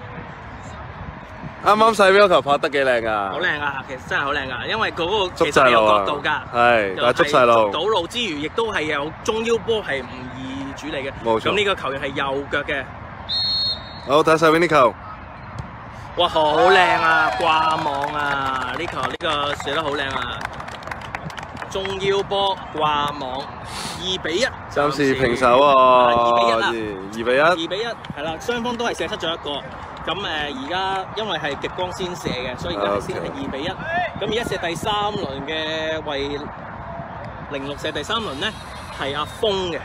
啱啱細 Win 嗰球拍得幾靚啊！ 好靚啊，其實真係好靚啊，因為嗰個其實有角度㗎， 係，但係捉晒路， 捉到路之餘，亦都係有中腰波係唔易處理嘅。 冇錯。 咁呢個球員係右腳嘅。 好，睇細 Win 呢球。 哇，好靚啊！掛網啊！呢球呢個射得好靚啊！中腰波掛網，2-1， 暫時平手喎。 2-1啦 ，2-1， 係啦，雙方都係射失咗一個。咁而家因為係極光先射嘅，所以而家先係2-1。咁而家射第3輪嘅為06射第3輪咧係阿峰嘅。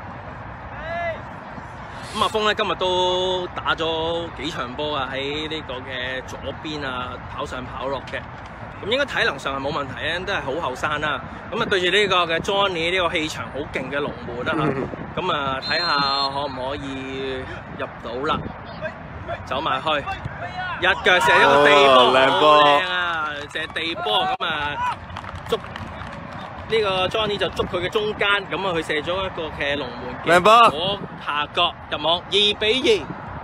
咁阿峰咧今日都打咗幾場波啊，喺呢個嘅左邊啊跑上跑落嘅。咁應該體能上係冇問題咧，都係好後生啦。咁對住呢個嘅 Johnny 呢個氣場好勁嘅龍門啦嚇，咁睇下可唔可以入到啦？走埋去，一腳射一個地波，好靚啊！射地波咁捉呢個 Johnny 就捉佢嘅中間，咁佢射咗一個嘅龍門嘅左下角入網，2-2。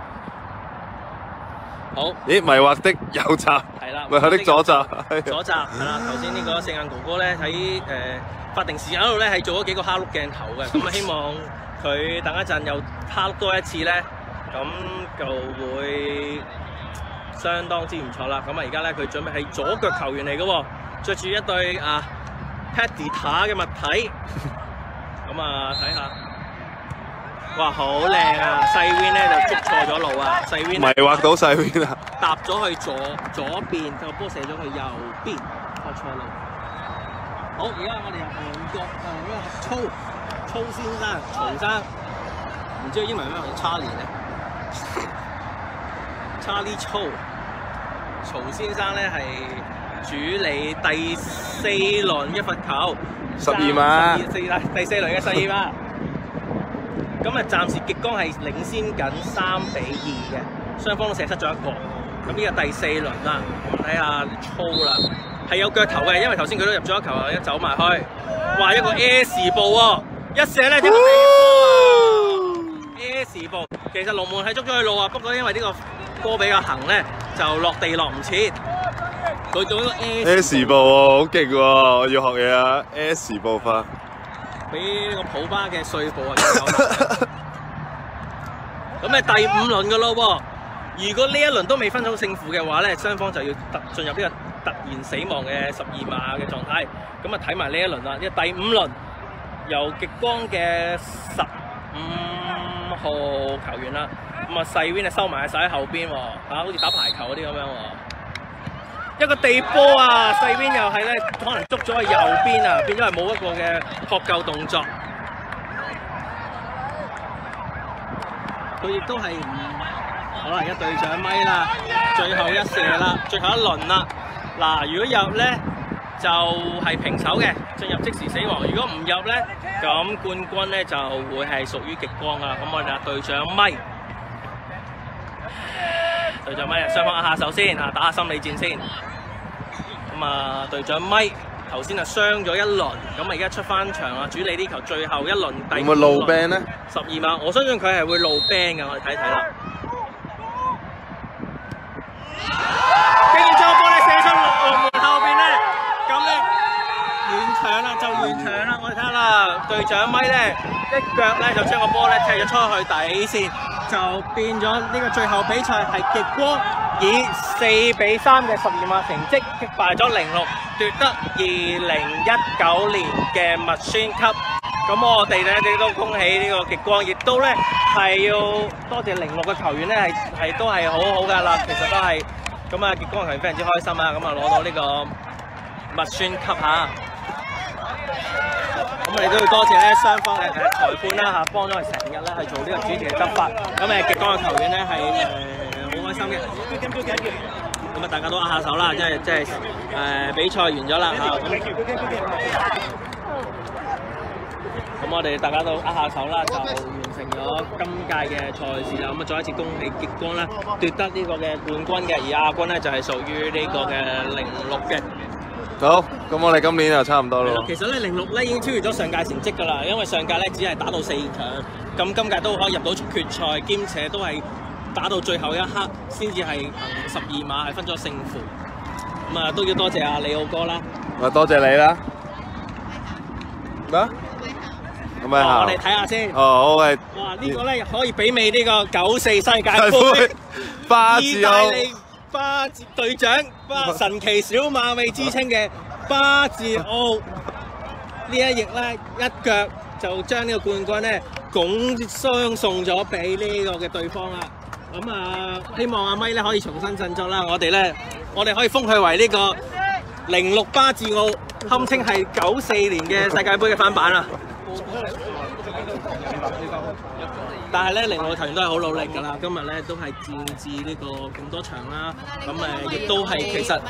好， 咦，迷惑的右閘， 係啦， 迷惑的左閘， 左閘係啦。頭先呢個四眼哥哥咧喺法定時間嗰度咧係做咗幾個蝦碌鏡頭嘅，咁希望佢等一陣又蝦碌多一次咧，咁就會相當之唔錯啦。咁而家咧佢準備係左腳球員嚟嘅喎，着住一對Predator 嘅物體，咁睇下。哇，好靚啊！細 Win 咧就捉錯咗路啊！細 Win 迷惑到細 Win 啊！ 搭咗去左邊，個波射咗去右邊，錯路。好，而家我哋由韓國操先生、曹生，唔知英文咩名 Charlie 咧 ？Charlie 曹先生咧係主理第4輪一罰球 ，12碼， 第4輪嘅12碼。咁暫時極光係領先緊3-2嘅，雙方都射失咗一個。咁呢個第4輪啦，我睇下操啦，係有腳頭嘅，因為頭先佢都入咗一球，一走埋去，哇一個 S 步喎，一射咧一個地波 S 步，其實龍門係捉咗佢路啊，不過因為呢個波比較行咧，就落地落唔切，佢做一個 S 步喎，好勁喎，我要學嘢啊 S 步法。 俾呢個普巴嘅碎步啊！咁第5輪嘅咯喎，如果呢一輪都未分到勝負嘅話咧，雙方就要進入呢個突然死亡嘅12碼嘅狀態。咁睇埋呢一輪啦，呢第5輪由極光嘅15號球員啦，咁細 Win 收埋晒喺後邊喎，好似打排球嗰啲咁樣喎。一個地波啊，細 Win 又係咧，可能捉咗喺右邊啊，變咗係冇一個嘅撲救動作。佢亦都係好啦，而家對上咪啦，最後一射啦，最後一輪啦。嗱，如果入咧就係平手嘅，進入即時死亡；如果唔入咧，咁冠軍咧就會係屬於極光啊。咁我哋對上咪。隊長咪，雙方握下手先打下心理戰先。咁隊長咪頭先傷咗一輪，咁而家出翻場啊，主理呢球最後一輪第5輪。會唔會露 ban 咧？12碼，我相信佢係會露 ban 嘅，我哋睇睇啦。竟然將個波射出龍門後邊咧， 隊長咪咧一腳咧就將個波咧踢咗出去底線，就變咗呢個最後比賽係極光以4-3嘅12碼成績擊敗咗06，奪得2019年嘅麥宣級。咁我哋咧亦都恭喜呢個極光，亦都咧係要多謝06嘅球員咧係都係好好㗎啦，其實都係咁啊！極光球員非常之開心啊！咁啊攞到呢個麥宣級嚇。咁我哋都要多謝咧雙方嘅裁判啦嚇，幫咗佢成日咧去做呢個主持嘅執法。咁極光嘅球員咧係好開心嘅。咁啊大家都握下手啦，即係比賽完咗啦嚇。咁我哋大家都握下手啦，就完成咗今屆嘅賽事啦。咁啊再一次恭喜極光啦，奪得呢個嘅冠軍嘅，而亞軍咧就係屬於呢個嘅06嘅。 好，咁我哋今年就差唔多咯。 其實咧06咧已經超越咗上屆成績㗎啦，因為上屆咧只係打到4強，咁今屆都可以入到決賽，兼且都係打到最後一刻先至係憑12碼係分咗勝負。咁啊都要多謝阿李奧哥啦。 多謝你啦。咩？咁啊， 我哋睇下先。 好嘅。 哇！呢個咧可以媲美呢個94世界盃。 巴治奧。 巴治隊長，神奇小馬尾之稱嘅巴治奧呢一役咧，一腳就將呢個冠軍咧拱相送咗俾呢個嘅對方啦。咁啊，希望阿咪咧可以重新振作啦。我哋可以封佢為呢個06巴治奧，堪稱係94年嘅世界盃嘅翻版啦。但係咧，06球員都係好努力㗎啦。今日咧都係戰至呢個咁多場啦。咁亦都係其實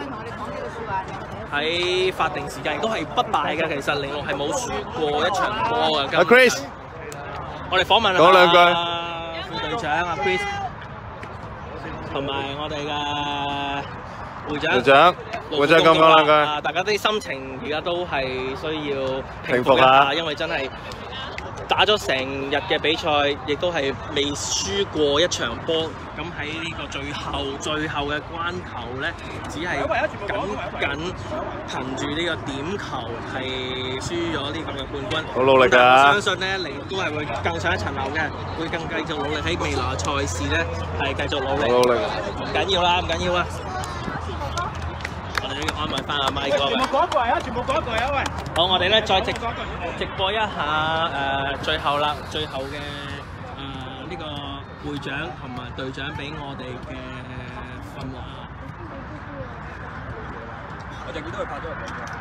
喺法定時間亦都係不敗嘅。其實06係冇輸過一場波嘅。 Chris， 我哋訪問講兩句。 副隊長阿 Chris， 同埋我哋嘅會長。會長咁講兩句。大家啲心情而家都係需要平復一下，因為真係打咗成日嘅比賽，亦都係未輸過一場波。咁喺呢個最後嘅關頭咧，只係僅憑住呢個點球係輸咗呢個嘅冠軍。 好努力㗎！ 我相信咧，都係會更上一層樓嘅，會更繼續努力喺未來賽事咧係繼續努力。 努力。 唔緊要啦，唔緊要啦。我哋都要安慰翻阿 Mike 哥。全部講一句啊！全部講一句啊！喂。好，我哋咧再直播一下最後啦，最後嘅呢個會長同埋隊長俾我哋嘅訓話。我哋見到佢拍咗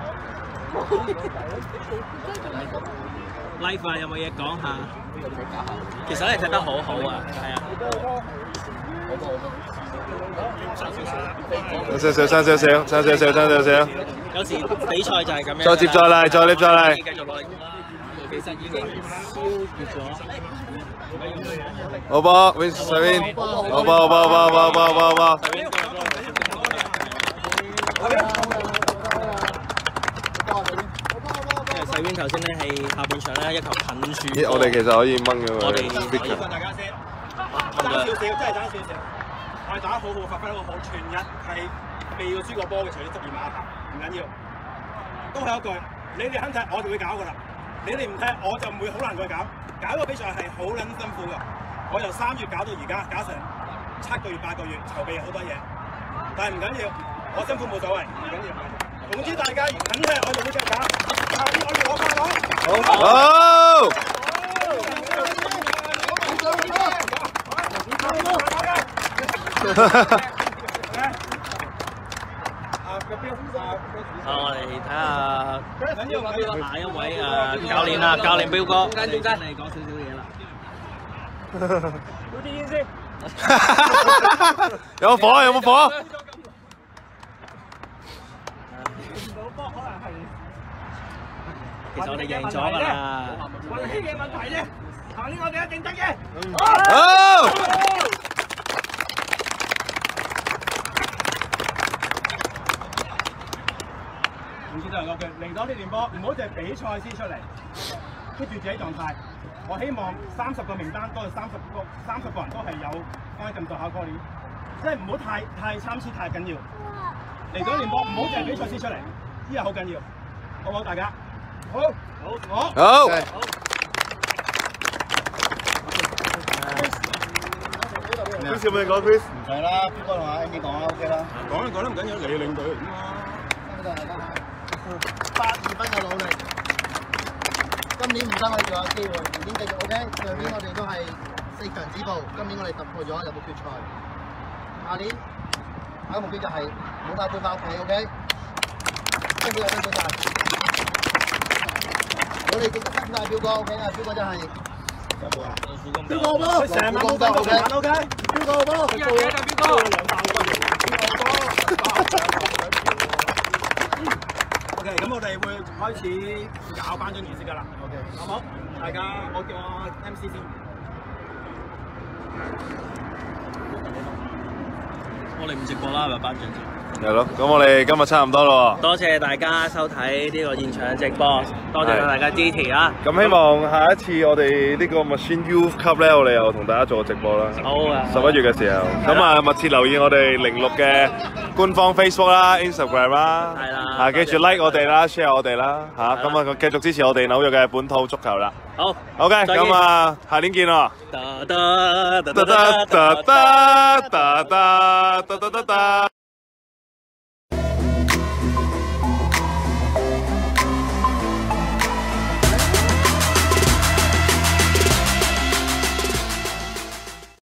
個 live 啊，有冇嘢講下？其實咧踢得好好啊，係啊。 差少少。 有時比賽就係咁樣。 再接再厲，再接再厲。 繼續努力。其實已經超越咗。 好波 ，Win 上邊。好波。細 Win 頭先咧係下半場咧一球近處。咦，我哋其實可以掹咗佢。我哋大家先，爭少少，真係爭少少。我哋打得好好，發揮得好好，全日係未要輸過波嘅，除咗12碼球，唔緊要。都係一句，你哋肯踢，我就會搞㗎啦。你哋唔踢，我就唔會好難再搞。搞個比賽係好撚辛苦㗎。我由3月搞到而家，搞成7個月、8個月，籌備好多嘢。但係唔緊要，我辛苦冇所謂，唔緊要。總之大家肯踢，我就會繼續搞。下邊我哋攞翻攞。 好。 我哋睇下下一位教練啊，教練彪哥，跟住真係講少少嘢啦。 要啲煙先。 有火有冇火？ 其實我哋贏咗㗎啦。 運氣嘅問題啫，下年我哋一定得嘅。 好。 唔知道人講句，嚟到呢段波，唔好淨係比賽先出嚟 ，keep 住自己狀態。我希望30個名單都係30個人都係有翻咁上下概念，即係唔好太參差太緊要。嚟到呢段波，唔好淨係比賽先出嚟，呢個好緊要，好唔好大家？ 好。Chris 有冇嘢講 Chris？ 唔使啦，邊個同阿 Amy 講啦 ，OK 啦。 講啦唔緊要，你領隊嚟㗎嘛。 82分嘅努力，今年唔得我哋仲有機會，明年繼續 OK。上年我哋都係4強止步，今年我哋突破咗入到決賽。下年下個目標就係冇帶杯翻屋企 OK。辛苦晒，辛苦晒。我哋記得辛苦晒彪哥 OK 啊，彪哥真係。彪哥波，成晚冇得 OK。彪哥波， 一嘢就彪哥。 OK， 咁我哋會開始搞頒獎儀式㗎啦。OK， 好唔好？大家，我叫我 MC 先。 我哋唔直播啦，係咪頒獎節？ 係咯，咁我哋今日差唔多咯。 多謝大家收睇呢個現場直播，多謝大家支持啊！ 咁希望下一次我哋呢個 Machine Youth Cup 咧，我哋又同大家做個直播啦。 好啊 ！11月嘅時候，咁啊密切留意我哋06嘅官方 Facebook 啦、Instagram 啦， 係啦， 啊記住 like 我哋啦、share 我哋啦，嚇咁啊繼續支持我哋紐約嘅本土足球啦。 好 ，OK，咁啊下年見咯。 噠噠噠噠噠噠噠噠噠噠噠。